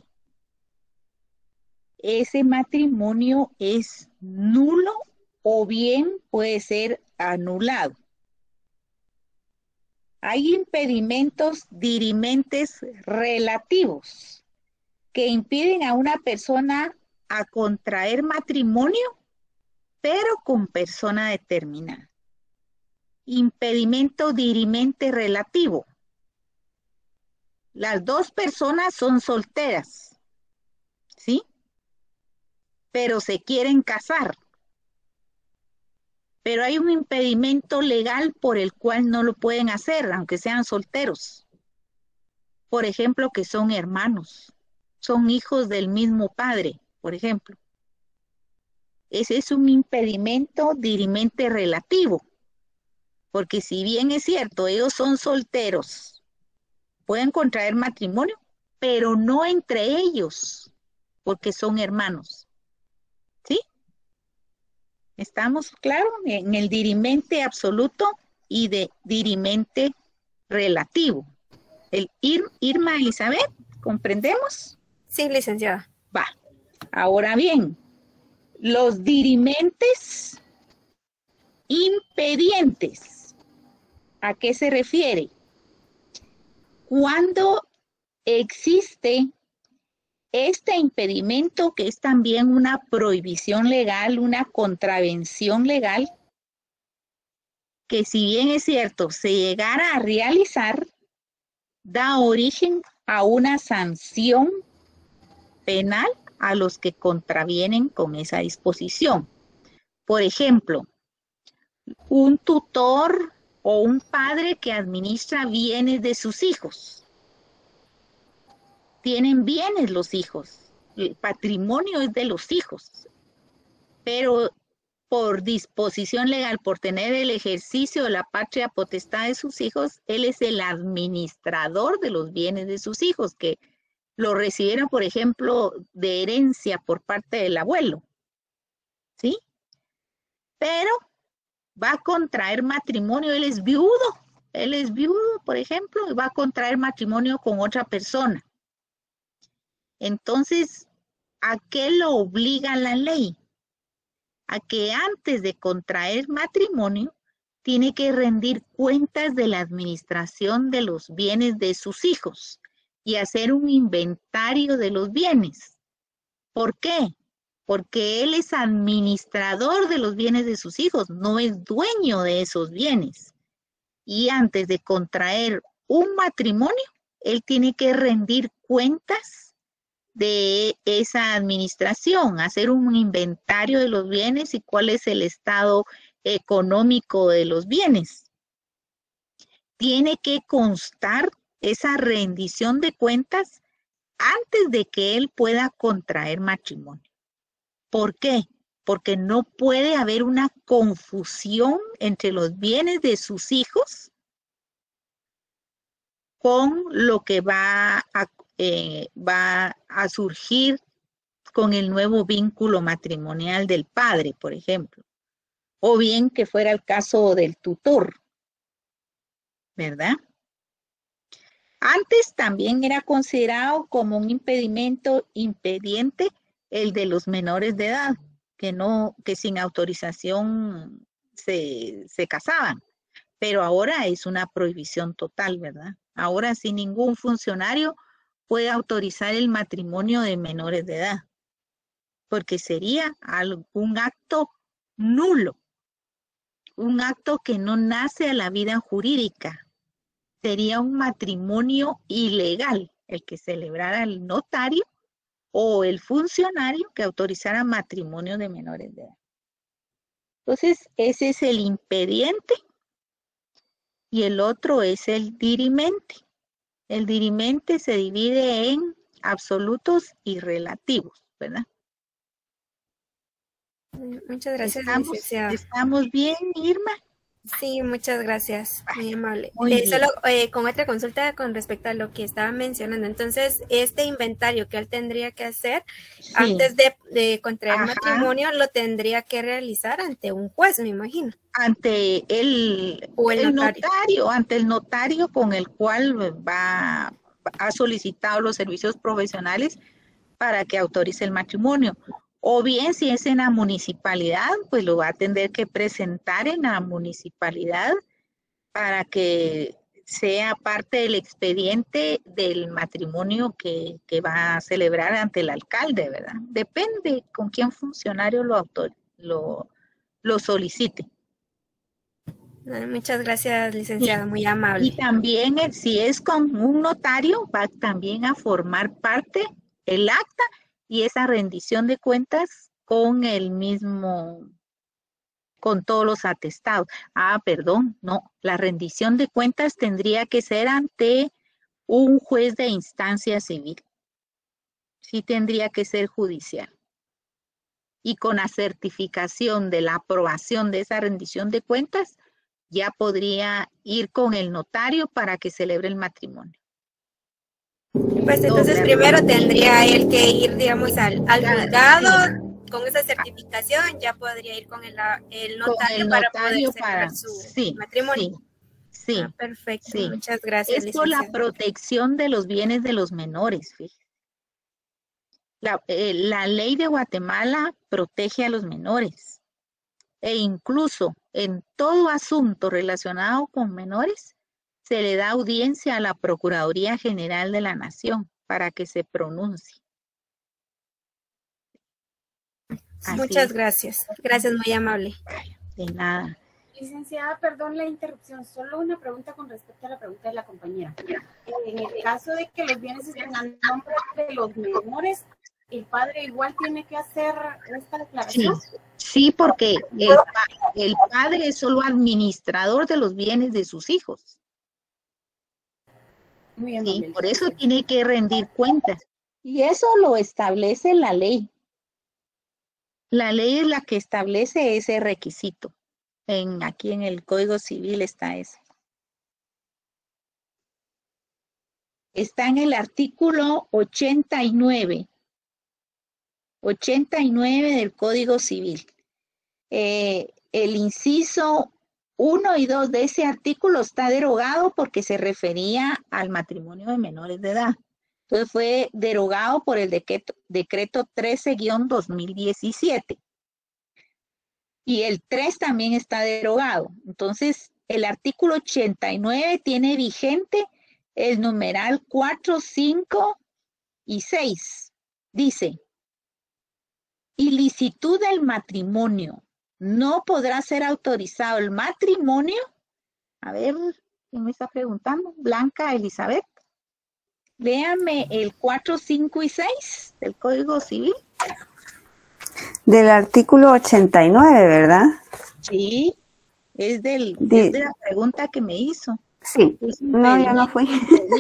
ese matrimonio es nulo o bien puede ser anulado. Hay impedimentos dirimentes relativos que impiden a una persona a contraer matrimonio, pero con persona determinada. Impedimento dirimente relativo. Las dos personas son solteras, ¿sí? Pero se quieren casar. Pero hay un impedimento legal por el cual no lo pueden hacer, aunque sean solteros. Por ejemplo, que son hermanos, son hijos del mismo padre, por ejemplo. ese es un impedimento dirimente relativo, porque si bien es cierto, ellos son solteros, pueden contraer matrimonio, pero no entre ellos, porque son hermanos. ¿Sí? ¿Estamos claros? En el dirimente absoluto y de dirimente relativo. El Ir- Irma Elizabeth, ¿comprendemos? Sí, licenciada. Va. Ahora bien, los dirimentes impedientes, ¿a qué se refiere? Cuando existe este impedimento, que es también una prohibición legal, una contravención legal, que si bien es cierto, se llegara a realizar, da origen a una sanción penal a los que contravienen con esa disposición. Por ejemplo, un tutor o un padre que administra bienes de sus hijos. Tienen bienes los hijos, el patrimonio es de los hijos, pero por disposición legal, por tener el ejercicio de la patria potestad de sus hijos, él es el administrador de los bienes de sus hijos, que lo recibieron, por ejemplo, de herencia por parte del abuelo, ¿sí? Pero va a contraer matrimonio, él es viudo, él es viudo, por ejemplo, y va a contraer matrimonio con otra persona. Entonces, ¿a qué lo obliga la ley? A que antes de contraer matrimonio, tiene que rendir cuentas de la administración de los bienes de sus hijos y hacer un inventario de los bienes. ¿Por qué? Porque él es administrador de los bienes de sus hijos, no es dueño de esos bienes. Y antes de contraer un matrimonio, él tiene que rendir cuentas de esa administración, hacer un inventario de los bienes y cuál es el estado económico de los bienes. Tiene que constar esa rendición de cuentas antes de que él pueda contraer matrimonio. ¿Por qué? Porque no puede haber una confusión entre los bienes de sus hijos con lo que va a, eh, va a surgir con el nuevo vínculo matrimonial del padre, por ejemplo. O bien que fuera el caso del tutor, ¿verdad? Antes también era considerado como un impedimento impediente el de los menores de edad, que, no, que sin autorización se, se casaban. Pero ahora es una prohibición total, ¿verdad? Ahora sí ningún funcionario puede autorizar el matrimonio de menores de edad, porque sería un acto nulo, un acto que no nace a la vida jurídica. Sería un matrimonio ilegal el que celebrara el notario o el funcionario que autorizara matrimonio de menores de edad. Entonces, ese es el impediente y el otro es el dirimente. El dirimente se divide en absolutos y relativos, ¿verdad? Muchas gracias, ¿Estamos, licenciada. ¿Estamos bien, Irma? Sí, muchas gracias, muy amable. Muy eh, bien. Solo eh, con otra consulta con respecto a lo que estaba mencionando. Entonces, este inventario que él tendría que hacer Sí. antes de, de contraer Ajá. matrimonio, lo tendría que realizar ante un juez, me imagino. Ante el, O el el notario. notario, ante el notario con el cual va, ha solicitado los servicios profesionales para que autorice el matrimonio. O bien, si es en la municipalidad, pues lo va a tener que presentar en la municipalidad para que sea parte del expediente del matrimonio que, que va a celebrar ante el alcalde, ¿verdad? Depende con quién funcionario lo, autor, lo, lo solicite. Muchas gracias, licenciada, Y, muy amable. y también, eh, si es con un notario, va también a formar parte el acta y esa rendición de cuentas con el mismo, con todos los atestados. Ah, perdón, no, la rendición de cuentas tendría que ser ante un juez de instancia civil. Sí tendría que ser judicial. y con la certificación de la aprobación de esa rendición de cuentas, ya podría ir con el notario para que celebre el matrimonio. Pues entonces primero tendría él que ir, digamos, al, al juzgado, con esa certificación, ya podría ir con el, el notario, con el para notario poder para, celebrar su sí, matrimonio. Sí, sí, ah, perfecto, sí. Muchas gracias. Es por la protección de los bienes de los menores, fíjate. La, eh, la ley de Guatemala protege a los menores e incluso en todo asunto relacionado con menores se le da audiencia a la Procuraduría General de la Nación para que se pronuncie. Así Muchas es. gracias. Gracias, muy amable. De nada. Licenciada, perdón la interrupción, solo una pregunta con respecto a la pregunta de la compañera. En el caso de que los bienes estén a nombre de los menores, ¿el padre igual tiene que hacer esta declaración? Sí, sí, porque el, el padre es solo administrador de los bienes de sus hijos. Muy bien, sí, por eso tiene que rendir cuentas. Y eso lo establece la ley. La ley es la que establece ese requisito. En, aquí en el Código Civil está ese. Está en el artículo ochenta y nueve. ochenta y nueve del Código Civil. Eh, el inciso uno y dos de ese artículo está derogado porque se refería al matrimonio de menores de edad. Entonces fue derogado por el decreto, decreto trece guión dos mil diecisiete. Y el tres también está derogado. Entonces, el artículo ochenta y nueve tiene vigente el numeral cuatro, cinco y seis. Dice, ilicitud del matrimonio. No podrá ser autorizado el matrimonio. A ver, ¿quién me está preguntando? Blanca Elizabeth. Léame el cuatro, cinco y seis del Código Civil. Del artículo ochenta y nueve, ¿verdad? Sí, es, del, de, es de la pregunta que me hizo. Sí, no, yo no fui.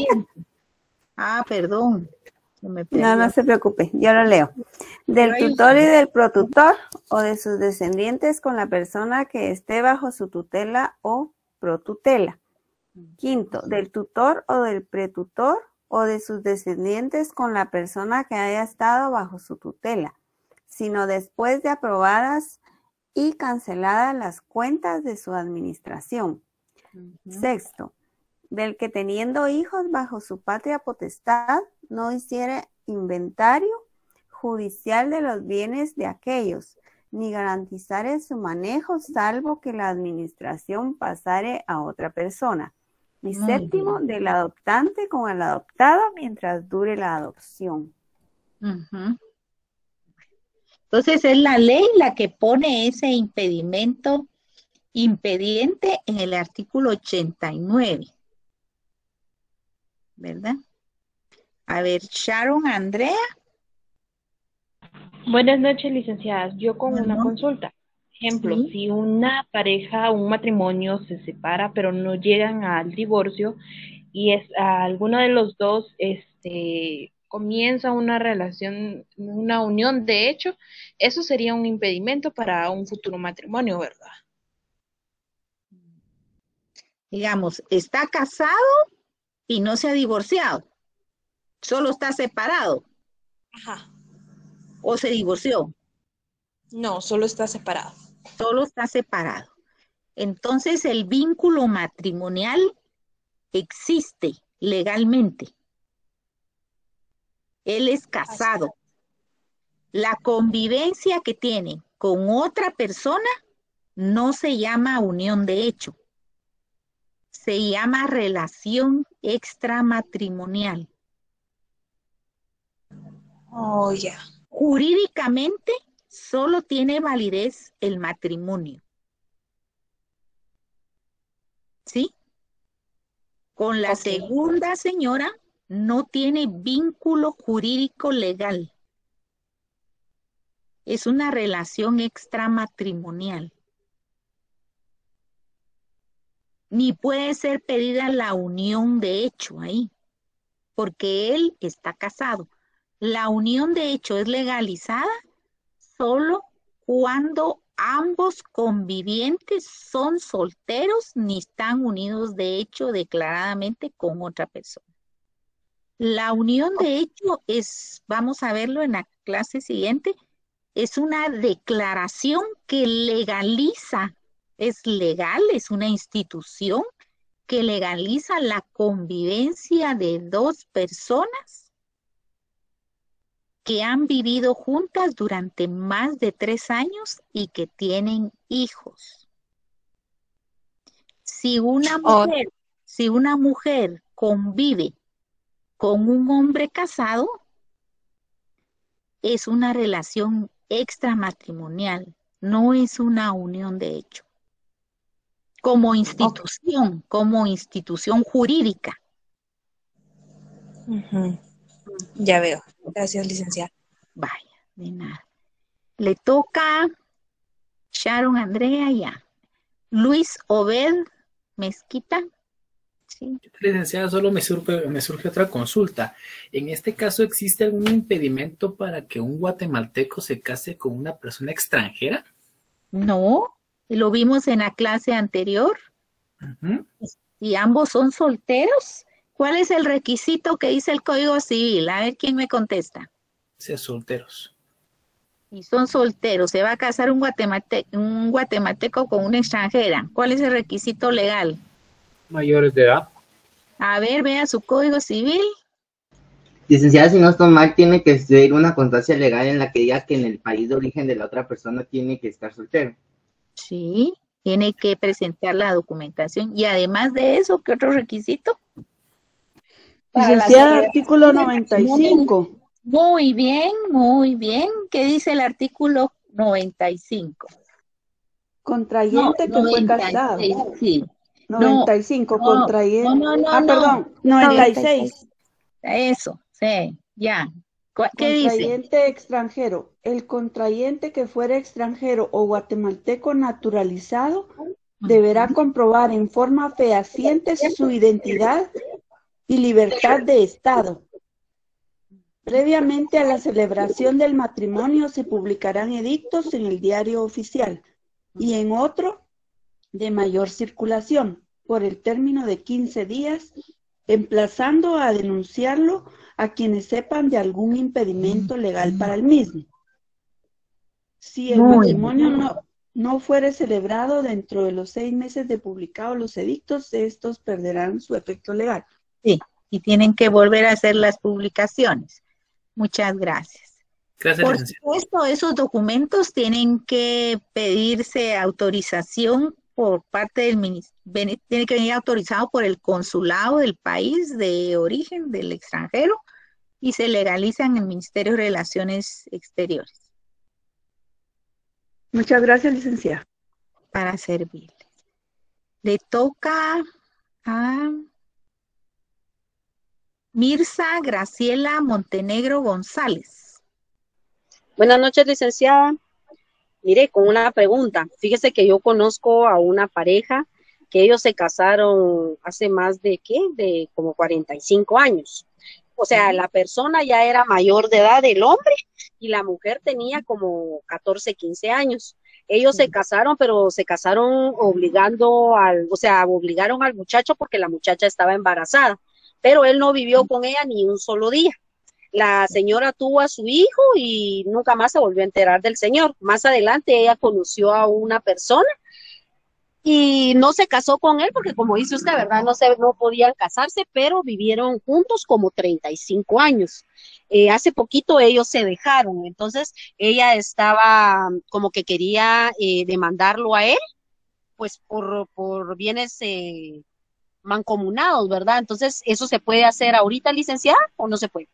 Ah, perdón. Me no, no se preocupe, yo lo leo. Del tutor y del protutor o de sus descendientes con la persona que esté bajo su tutela o protutela. Quinto, del tutor o del pretutor o de sus descendientes con la persona que haya estado bajo su tutela, sino después de aprobadas y canceladas las cuentas de su administración. Uh-huh. Sexto, del que teniendo hijos bajo su patria potestad no hiciere inventario judicial de los bienes de aquellos, ni garantizare su manejo, salvo que la administración pasare a otra persona. Y uh-huh. Séptimo, del adoptante con el adoptado mientras dure la adopción. Uh-huh. Entonces es la ley la que pone ese impedimento impediente en el artículo ochenta y nueve. ¿Verdad? A ver, Sharon Andrea. Buenas noches, licenciadas. Yo con bueno. una consulta. Ejemplo, ¿sí? Si una pareja, un matrimonio se separa, pero no llegan al divorcio y es a alguno de los dos, este... comienza una relación, una unión de hecho, eso sería un impedimento para un futuro matrimonio, ¿verdad? Digamos, está casado y no se ha divorciado, solo está separado. Ajá. ¿O se divorció? No, solo está separado. Solo está separado. Entonces el vínculo matrimonial existe legalmente. Él es casado. La convivencia que tiene con otra persona no se llama unión de hecho. Se llama relación extramatrimonial. Oh, ya. Yeah. Jurídicamente solo tiene validez el matrimonio. ¿Sí? Con la okay. segunda señora no tiene vínculo jurídico legal. Es una relación extramatrimonial. Ni puede ser pedida la unión de hecho ahí, porque él está casado. La unión de hecho es legalizada solo cuando ambos convivientes son solteros ni están unidos de hecho declaradamente con otra persona. La unión de hecho es, vamos a verlo en la clase siguiente, es una declaración que legaliza, es legal, es una institución que legaliza la convivencia de dos personas que han vivido juntas durante más de tres años y que tienen hijos. Si una mujer, si una mujer convive con un hombre casado, es una relación extramatrimonial, no es una unión de hecho. Como institución, como institución jurídica. Ujú. Ya veo. Gracias, licenciada. Vaya, de nada. Le toca Sharon Andrea ya. Luis Obed Mezquita. Sí. Licenciada, solo me surge, me surge otra consulta. En este caso, ¿existe algún impedimento para que un guatemalteco se case con una persona extranjera? No, lo vimos en la clase anterior. Uh-huh. Y ambos son solteros. ¿Cuál es el requisito que dice el Código Civil? A ver quién me contesta. Sí, solteros. Y son solteros. Se va a casar un guatemalteco, un guatemalteco con una extranjera. ¿Cuál es el requisito legal? Mayores de edad. A ver, vea su Código Civil. Licenciada, si no estoy mal, tiene que ser una constancia legal en la que diga que en el país de origen de la otra persona tiene que estar soltero. Sí, tiene que presentar la documentación. Y además de eso, ¿qué otro requisito? Licenciada, artículo noventa y cinco. Muy bien, muy bien. ¿Qué dice el artículo noventa y cinco? Contrayente No, que fue casado. Sí. noventa y cinco, No, contrayente. no, no, no, ah, no. perdón, noventa y seis. Eso, sí, ya. ¿Qué dice? Contrayente extranjero. El contrayente que fuera extranjero o guatemalteco naturalizado deberá comprobar en forma fehaciente su identidad y libertad de estado. Previamente a la celebración del matrimonio se publicarán edictos en el diario oficial y en otro de mayor circulación por el término de quince días, emplazando a denunciarlo a quienes sepan de algún impedimento legal para el mismo. Si el Muy matrimonio no, no fuere celebrado dentro de los seis meses de publicados los edictos, estos perderán su efecto legal. Sí, y tienen que volver a hacer las publicaciones. Muchas gracias. Gracias, Por licenciada. supuesto, esos documentos tienen que pedirse autorización por parte del ministerio, tiene que venir autorizado por el consulado del país de origen del extranjero y se legalizan en el Ministerio de Relaciones Exteriores. Muchas gracias, licenciada. Para servirles. Le toca a Mirza Graciela Montenegro González. Buenas noches, licenciada. Mire, con una pregunta. Fíjese que yo conozco a una pareja que ellos se casaron hace más de, ¿qué? De como cuarenta y cinco años. O sea, la persona ya era mayor de edad, el hombre, y la mujer tenía como catorce, quince años. Ellos se casaron, pero se casaron obligando al, o sea, obligaron al muchacho porque la muchacha estaba embarazada, pero él no vivió con ella ni un solo día. La señora tuvo a su hijo y nunca más se volvió a enterar del señor. Más adelante ella conoció a una persona y no se casó con él porque, como dice usted, ¿verdad? No, se, no podían casarse, pero vivieron juntos como treinta y cinco años. Eh, hace poquito ellos se dejaron, entonces ella estaba como que quería eh, demandarlo a él, pues por, por bienes eh, mancomunados, ¿verdad? Entonces, ¿eso se puede hacer ahorita, licenciada, o no se puede?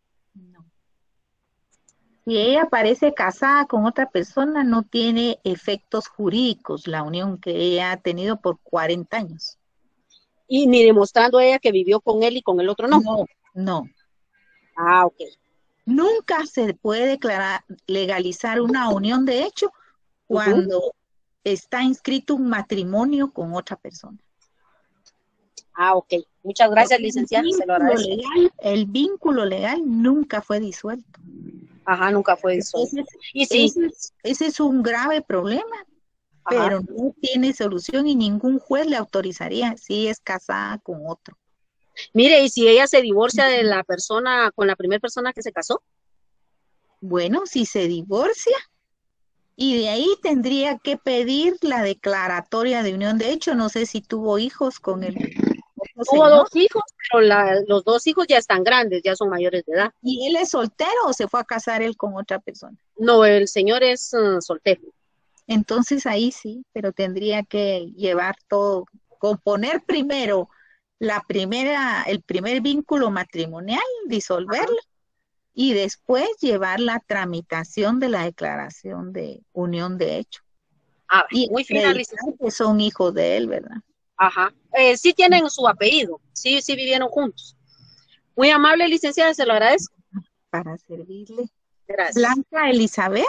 Si ella aparece casada con otra persona, no tiene efectos jurídicos la unión que ella ha tenido por cuarenta años. Y ni demostrando ella que vivió con él y con el otro no. No, no. Ah, ok. Nunca se puede declarar, legalizar una unión de hecho cuando uh-huh. está inscrito un matrimonio con otra persona. Ah, ok. Muchas gracias, licenciada. Se lo agradezco. Legal, el vínculo legal nunca fue disuelto. Ajá, nunca fue disuelta. Y sí, ese, es, ese es un grave problema, ajá, pero no tiene solución y ningún juez le autorizaría si es casada con otro. Mire, ¿y si ella se divorcia de la persona, con la primera persona que se casó? Bueno, si se divorcia, y de ahí tendría que pedir la declaratoria de unión de hecho. No sé si tuvo hijos con el otro Tuvo señor. dos hijos, pero la, los dos hijos ya están grandes, ya son mayores de edad. ¿Y él es soltero o se fue a casar él con otra persona? No, el señor es uh, soltero. Entonces ahí sí, pero tendría que llevar todo, componer primero la primera, el primer vínculo matrimonial, disolverlo, y después llevar la tramitación de la declaración de unión de hecho. Ah, y muy finalizado. Que son hijos de él, ¿verdad? Ajá. Eh, sí tienen su apellido, sí, sí vivieron juntos. Muy amable, licenciada, se lo agradezco. Para servirle. Gracias. Blanca Elizabeth.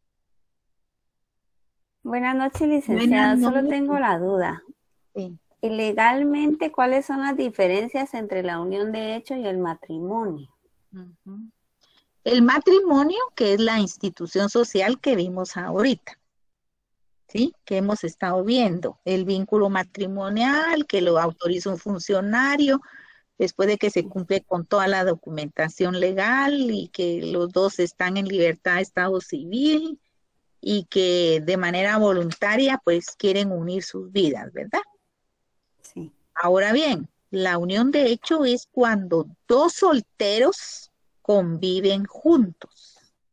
Buenas noches, licenciada. Buenas Solo noches. tengo la duda. Sí. Y legalmente, ¿cuáles son las diferencias entre la unión de hecho y el matrimonio? Uh-huh. El matrimonio, que es la institución social que vimos ahorita, ¿sí? Que hemos estado viendo. El vínculo matrimonial, que lo autoriza un funcionario, después de que se cumple con toda la documentación legal y que los dos están en libertad de estado civil y que de manera voluntaria, pues, quieren unir sus vidas, ¿verdad? Sí. Ahora bien, la unión de hecho es cuando dos solteros conviven juntos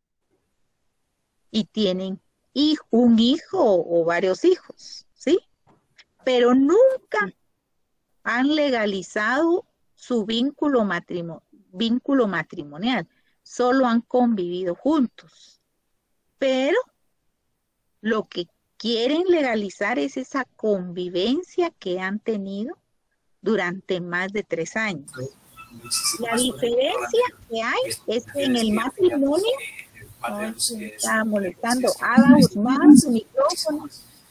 y tienen hij- un hijo o varios hijos, ¿sí? Pero nunca han legalizado su vínculo, matrimo- vínculo matrimonial, solo han convivido juntos. Pero lo que quieren legalizar es esa convivencia que han tenido durante más de tres años. La diferencia que hay es que en el matrimonio, ay, se me está molestando, Ada Guzmán, su micrófono.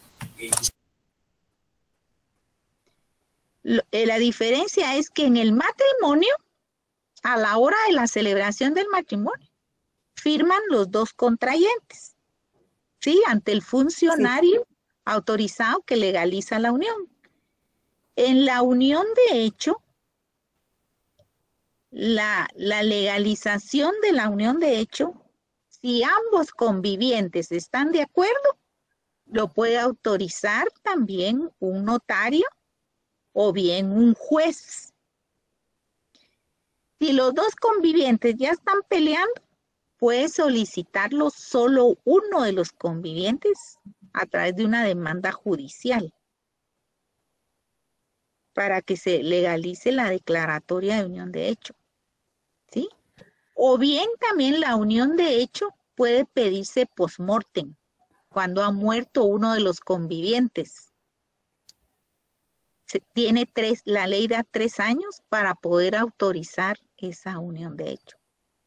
Lo- eh, La diferencia es que en el matrimonio, a la hora de la celebración del matrimonio, firman los dos contrayentes, ¿sí? Ante el funcionario autorizado que legaliza la unión. En la unión de hecho, la, la legalización de la unión de hecho, si ambos convivientes están de acuerdo, lo puede autorizar también un notario o bien un juez. Si los dos convivientes ya están peleando, puede solicitarlo solo uno de los convivientes a través de una demanda judicial para que se legalice la declaratoria de unión de hecho, ¿sí? O bien también la unión de hecho puede pedirse post-mortem, cuando ha muerto uno de los convivientes. Se tiene tres, la ley da tres años para poder autorizar esa unión de hecho.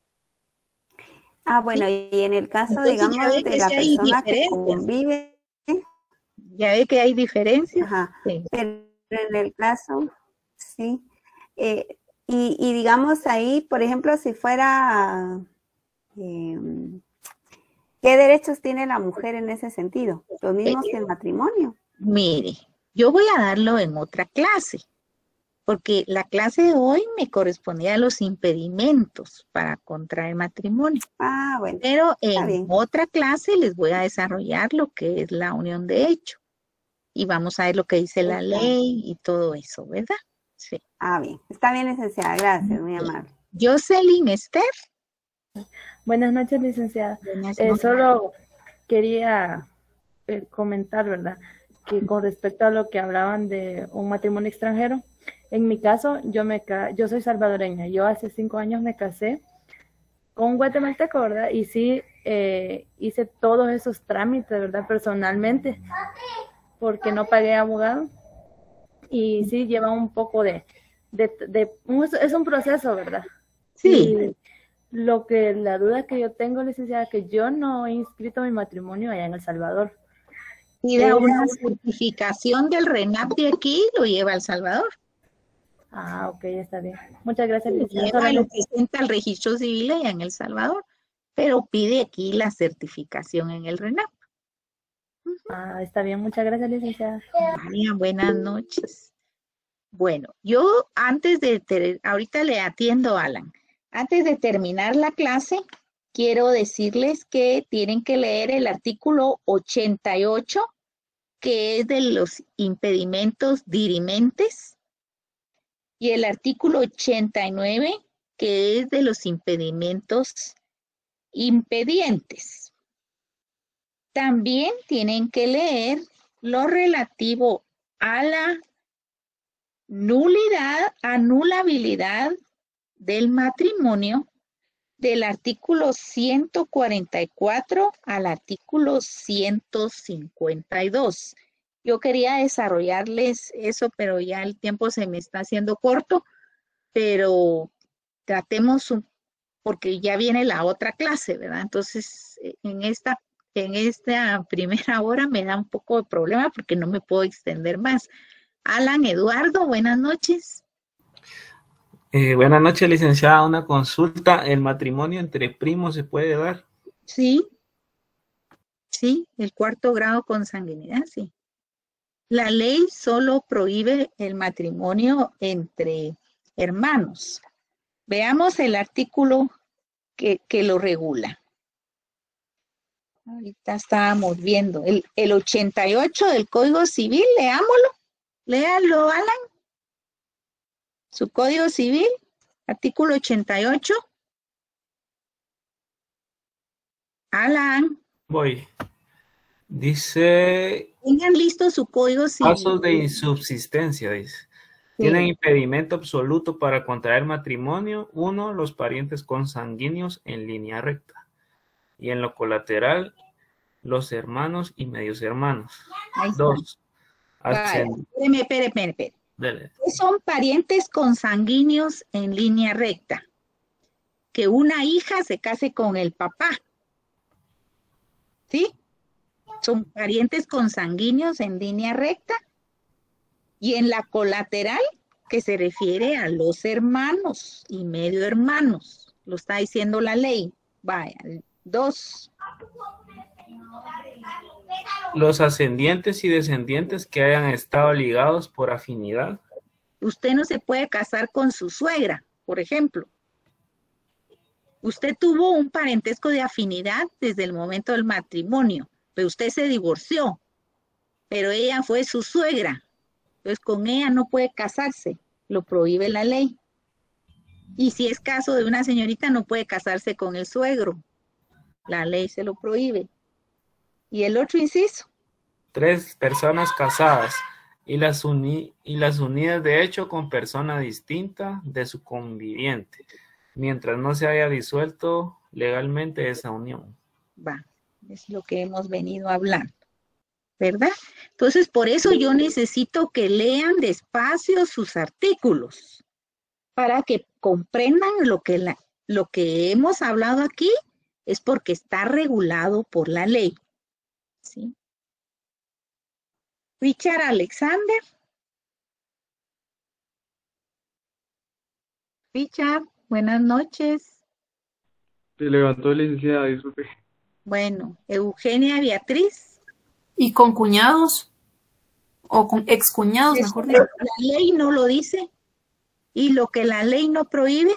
Ah, bueno, y en el caso, Entonces, ya digamos, ve de que la sí hay persona que diferencias. convive, Ya ve que hay diferencias. ajá, Sí. pero en el caso, sí, eh, y, y digamos ahí, por ejemplo, si fuera, eh, ¿qué derechos tiene la mujer en ese sentido? Los mismos que el matrimonio. Mire, yo voy a darlo en otra clase, porque la clase de hoy me correspondía a los impedimentos para contraer matrimonio. Ah, bueno. Pero está en bien. otra clase les voy a desarrollar lo que es la unión de hecho. Y vamos a ver lo que dice la Está ley y todo eso, ¿verdad? Sí. Ah, bien. Está bien, licenciada. Gracias, muy amable. Jocelyn Esther. Buenas noches, licenciada. Buenas Eh, noches. solo quería eh, comentar, ¿verdad? Que con respecto a lo que hablaban de un matrimonio extranjero, en mi caso, yo me ca- yo soy salvadoreña. Yo hace cinco años me casé con un guatemalteco, ¿verdad? Y sí eh, hice todos esos trámites, ¿verdad? Personalmente, porque no pagué abogado. Y sí lleva un poco de, de, de un- es un proceso, ¿verdad? Sí. Y lo que, la duda que yo tengo, licenciada, que yo no he inscrito mi matrimonio allá en El Salvador. Pida Eh, una certificación del RENAP de aquí y lo lleva a El Salvador. Ah, ok, está bien. Muchas gracias, Lo licenciada. lleva y lo Solamente- presenta al registro civil allá en El Salvador. pero pide aquí la certificación en el RENAP. Ah, está bien, muchas gracias, licenciada. María, buenas noches. Bueno, yo antes de, ter- ahorita le atiendo a Alan. Antes de terminar la clase, quiero decirles que tienen que leer el artículo ochenta y ocho, que es de los impedimentos dirimentes, y el artículo ochenta y nueve, que es de los impedimentos impedientes. También tienen que leer lo relativo a la nulidad, anulabilidad del matrimonio, del artículo ciento cuarenta y cuatro al artículo ciento cincuenta y dos. Yo quería desarrollarles eso, pero ya el tiempo se me está haciendo corto, pero tratemos, un, porque ya viene la otra clase, ¿verdad? Entonces, en esta, en esta primera hora me da un poco de problema porque no me puedo extender más. Alan, Eduardo, buenas noches. Eh, buenas noches, licenciada. Una consulta. ¿El matrimonio entre primos se puede dar? Sí, sí, el cuarto grado consanguinidad, sí. La ley solo prohíbe el matrimonio entre hermanos. Veamos el artículo que, que lo regula. Ahorita estábamos viendo el, el ochenta y ocho del Código Civil, leámoslo. Léalo, Alan. Su Código Civil, artículo ochenta y ocho. Alan. Voy. Dice... Tengan listo su Código Civil. Casos de insubsistencia, dice. Sí. Tienen impedimento absoluto para contraer matrimonio. Uno, los parientes consanguíneos en línea recta. Y en lo colateral, los hermanos y medios hermanos. Dos. Espéreme, espere, espere, espere. Dele. Son parientes consanguíneos en línea recta. Que una hija se case con el papá. ¿Sí? Son parientes consanguíneos en línea recta. Y en la colateral, que se refiere a los hermanos y medio hermanos. Lo está diciendo la ley. Vaya, dos. Los ascendientes y descendientes que hayan estado ligados por afinidad. Usted no se puede casar con su suegra, por ejemplo. Usted tuvo un parentesco de afinidad desde el momento del matrimonio, pero usted se divorció, pero ella fue su suegra. Entonces con ella no puede casarse, lo prohíbe la ley. Y si es caso de una señorita, no puede casarse con el suegro. La ley se lo prohíbe. ¿Y el otro inciso? Tres personas casadas y las, uni y las unidas de hecho con persona distinta de su conviviente, mientras no se haya disuelto legalmente esa unión. Va, es lo que hemos venido hablando, ¿verdad? Entonces, por eso yo necesito que lean despacio sus artículos, para que comprendan lo que, la, lo que hemos hablado aquí, es porque está regulado por la ley. ¿Sí? Richard Alexander. Richard, buenas noches. Se levantó la licenciada, disculpe. Bueno, Eugenia Beatriz. ¿Y con cuñados? O con excuñados, mejor dicho. La ley no lo dice. Y lo que la ley no prohíbe.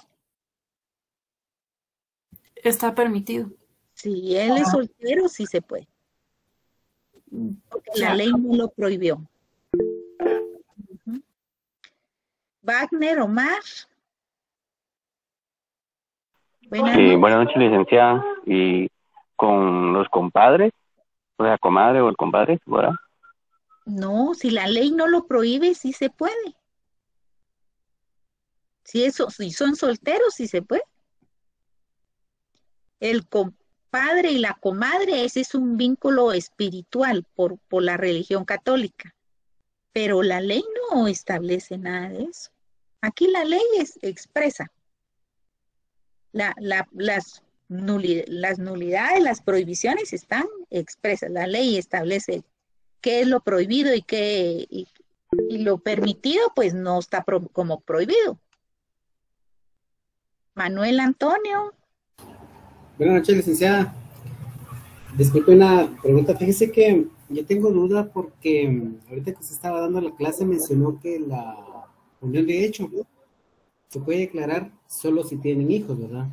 Está permitido. Si él es soltero, sí se puede. Porque la ley no lo prohibió. Uh-huh. Wagner Omar. Buenas, sí, buenas noches, licenciada. Y con los compadres, o sea, comadre o el compadre, ¿verdad? No, si la ley no lo prohíbe, sí se puede. Si, eso, si son solteros, sí se puede. El compadre y la comadre, ese es un vínculo espiritual por, por la religión católica. Pero la ley no establece nada de eso. Aquí la ley es expresa. La, la, las, nulidades, las nulidades, las prohibiciones están expresas. La ley establece qué es lo prohibido y qué y, y lo permitido, pues no está pro, como prohibido. Manuel Antonio. Buenas noches, licenciada. Disculpe una pregunta. Fíjese que yo tengo duda porque ahorita que se estaba dando la clase mencionó que la unión de hecho se puede declarar solo si tienen hijos, ¿verdad?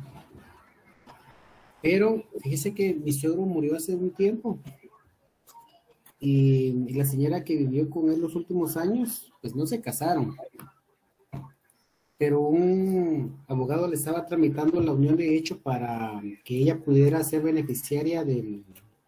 Pero fíjese que mi suegro murió hace un tiempo y, y la señora que vivió con él los últimos años, pues no se casaron. Pero un abogado le estaba tramitando la unión de hecho para que ella pudiera ser beneficiaria del,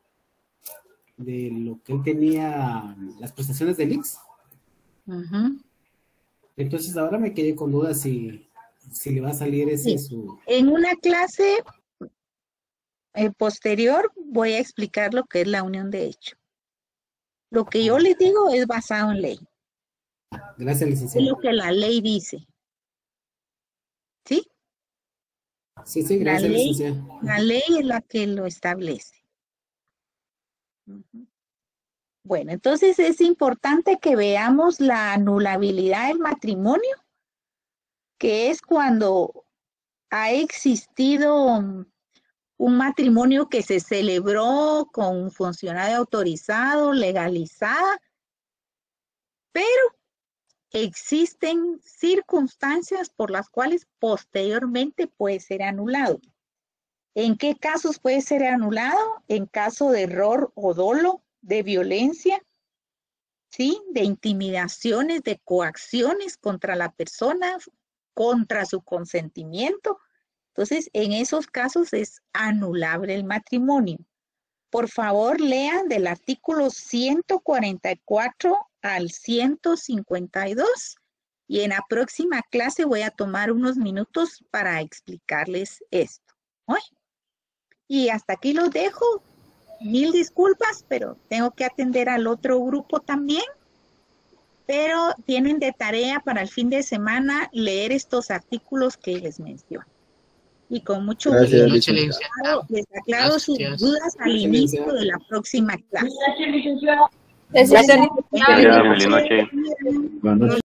de lo que él tenía, las prestaciones del I X. Ujú. Entonces ahora me quedé con dudas si, si le va a salir ese Sí. su... En una clase eh, posterior voy a explicar lo que es la unión de hecho. Lo que yo les digo es basado en ley. Gracias, Es licenciada. lo que la ley dice. ¿Sí? Sí, sí, La gracias, ley, licenciada. la ley es la que lo establece. Ujú. Bueno, entonces es importante que veamos la anulabilidad del matrimonio, que es cuando ha existido mm, un matrimonio que se celebró con un funcionario autorizado, legalizada, pero existen circunstancias por las cuales posteriormente puede ser anulado. ¿En qué casos puede ser anulado? En caso de error o dolo, de violencia, ¿sí? De intimidaciones, de coacciones contra la persona, contra su consentimiento. Entonces, en esos casos es anulable el matrimonio. Por favor, lean del artículo ciento cuarenta y cuatro al ciento cincuenta y dos y en la próxima clase voy a tomar unos minutos para explicarles esto. ¿Oye? Y hasta aquí los dejo. Mil disculpas, pero tengo que atender al otro grupo también. Pero tienen de tarea para el fin de semana leer estos artículos que les menciono. Y con mucho gusto Gracias, les licenciada. aclaro, les aclaro sus Gracias. dudas al Gracias, inicio licenciada. de la próxima clase. Gracias, licenciada. Gracias, feliz noche. Buenas noches.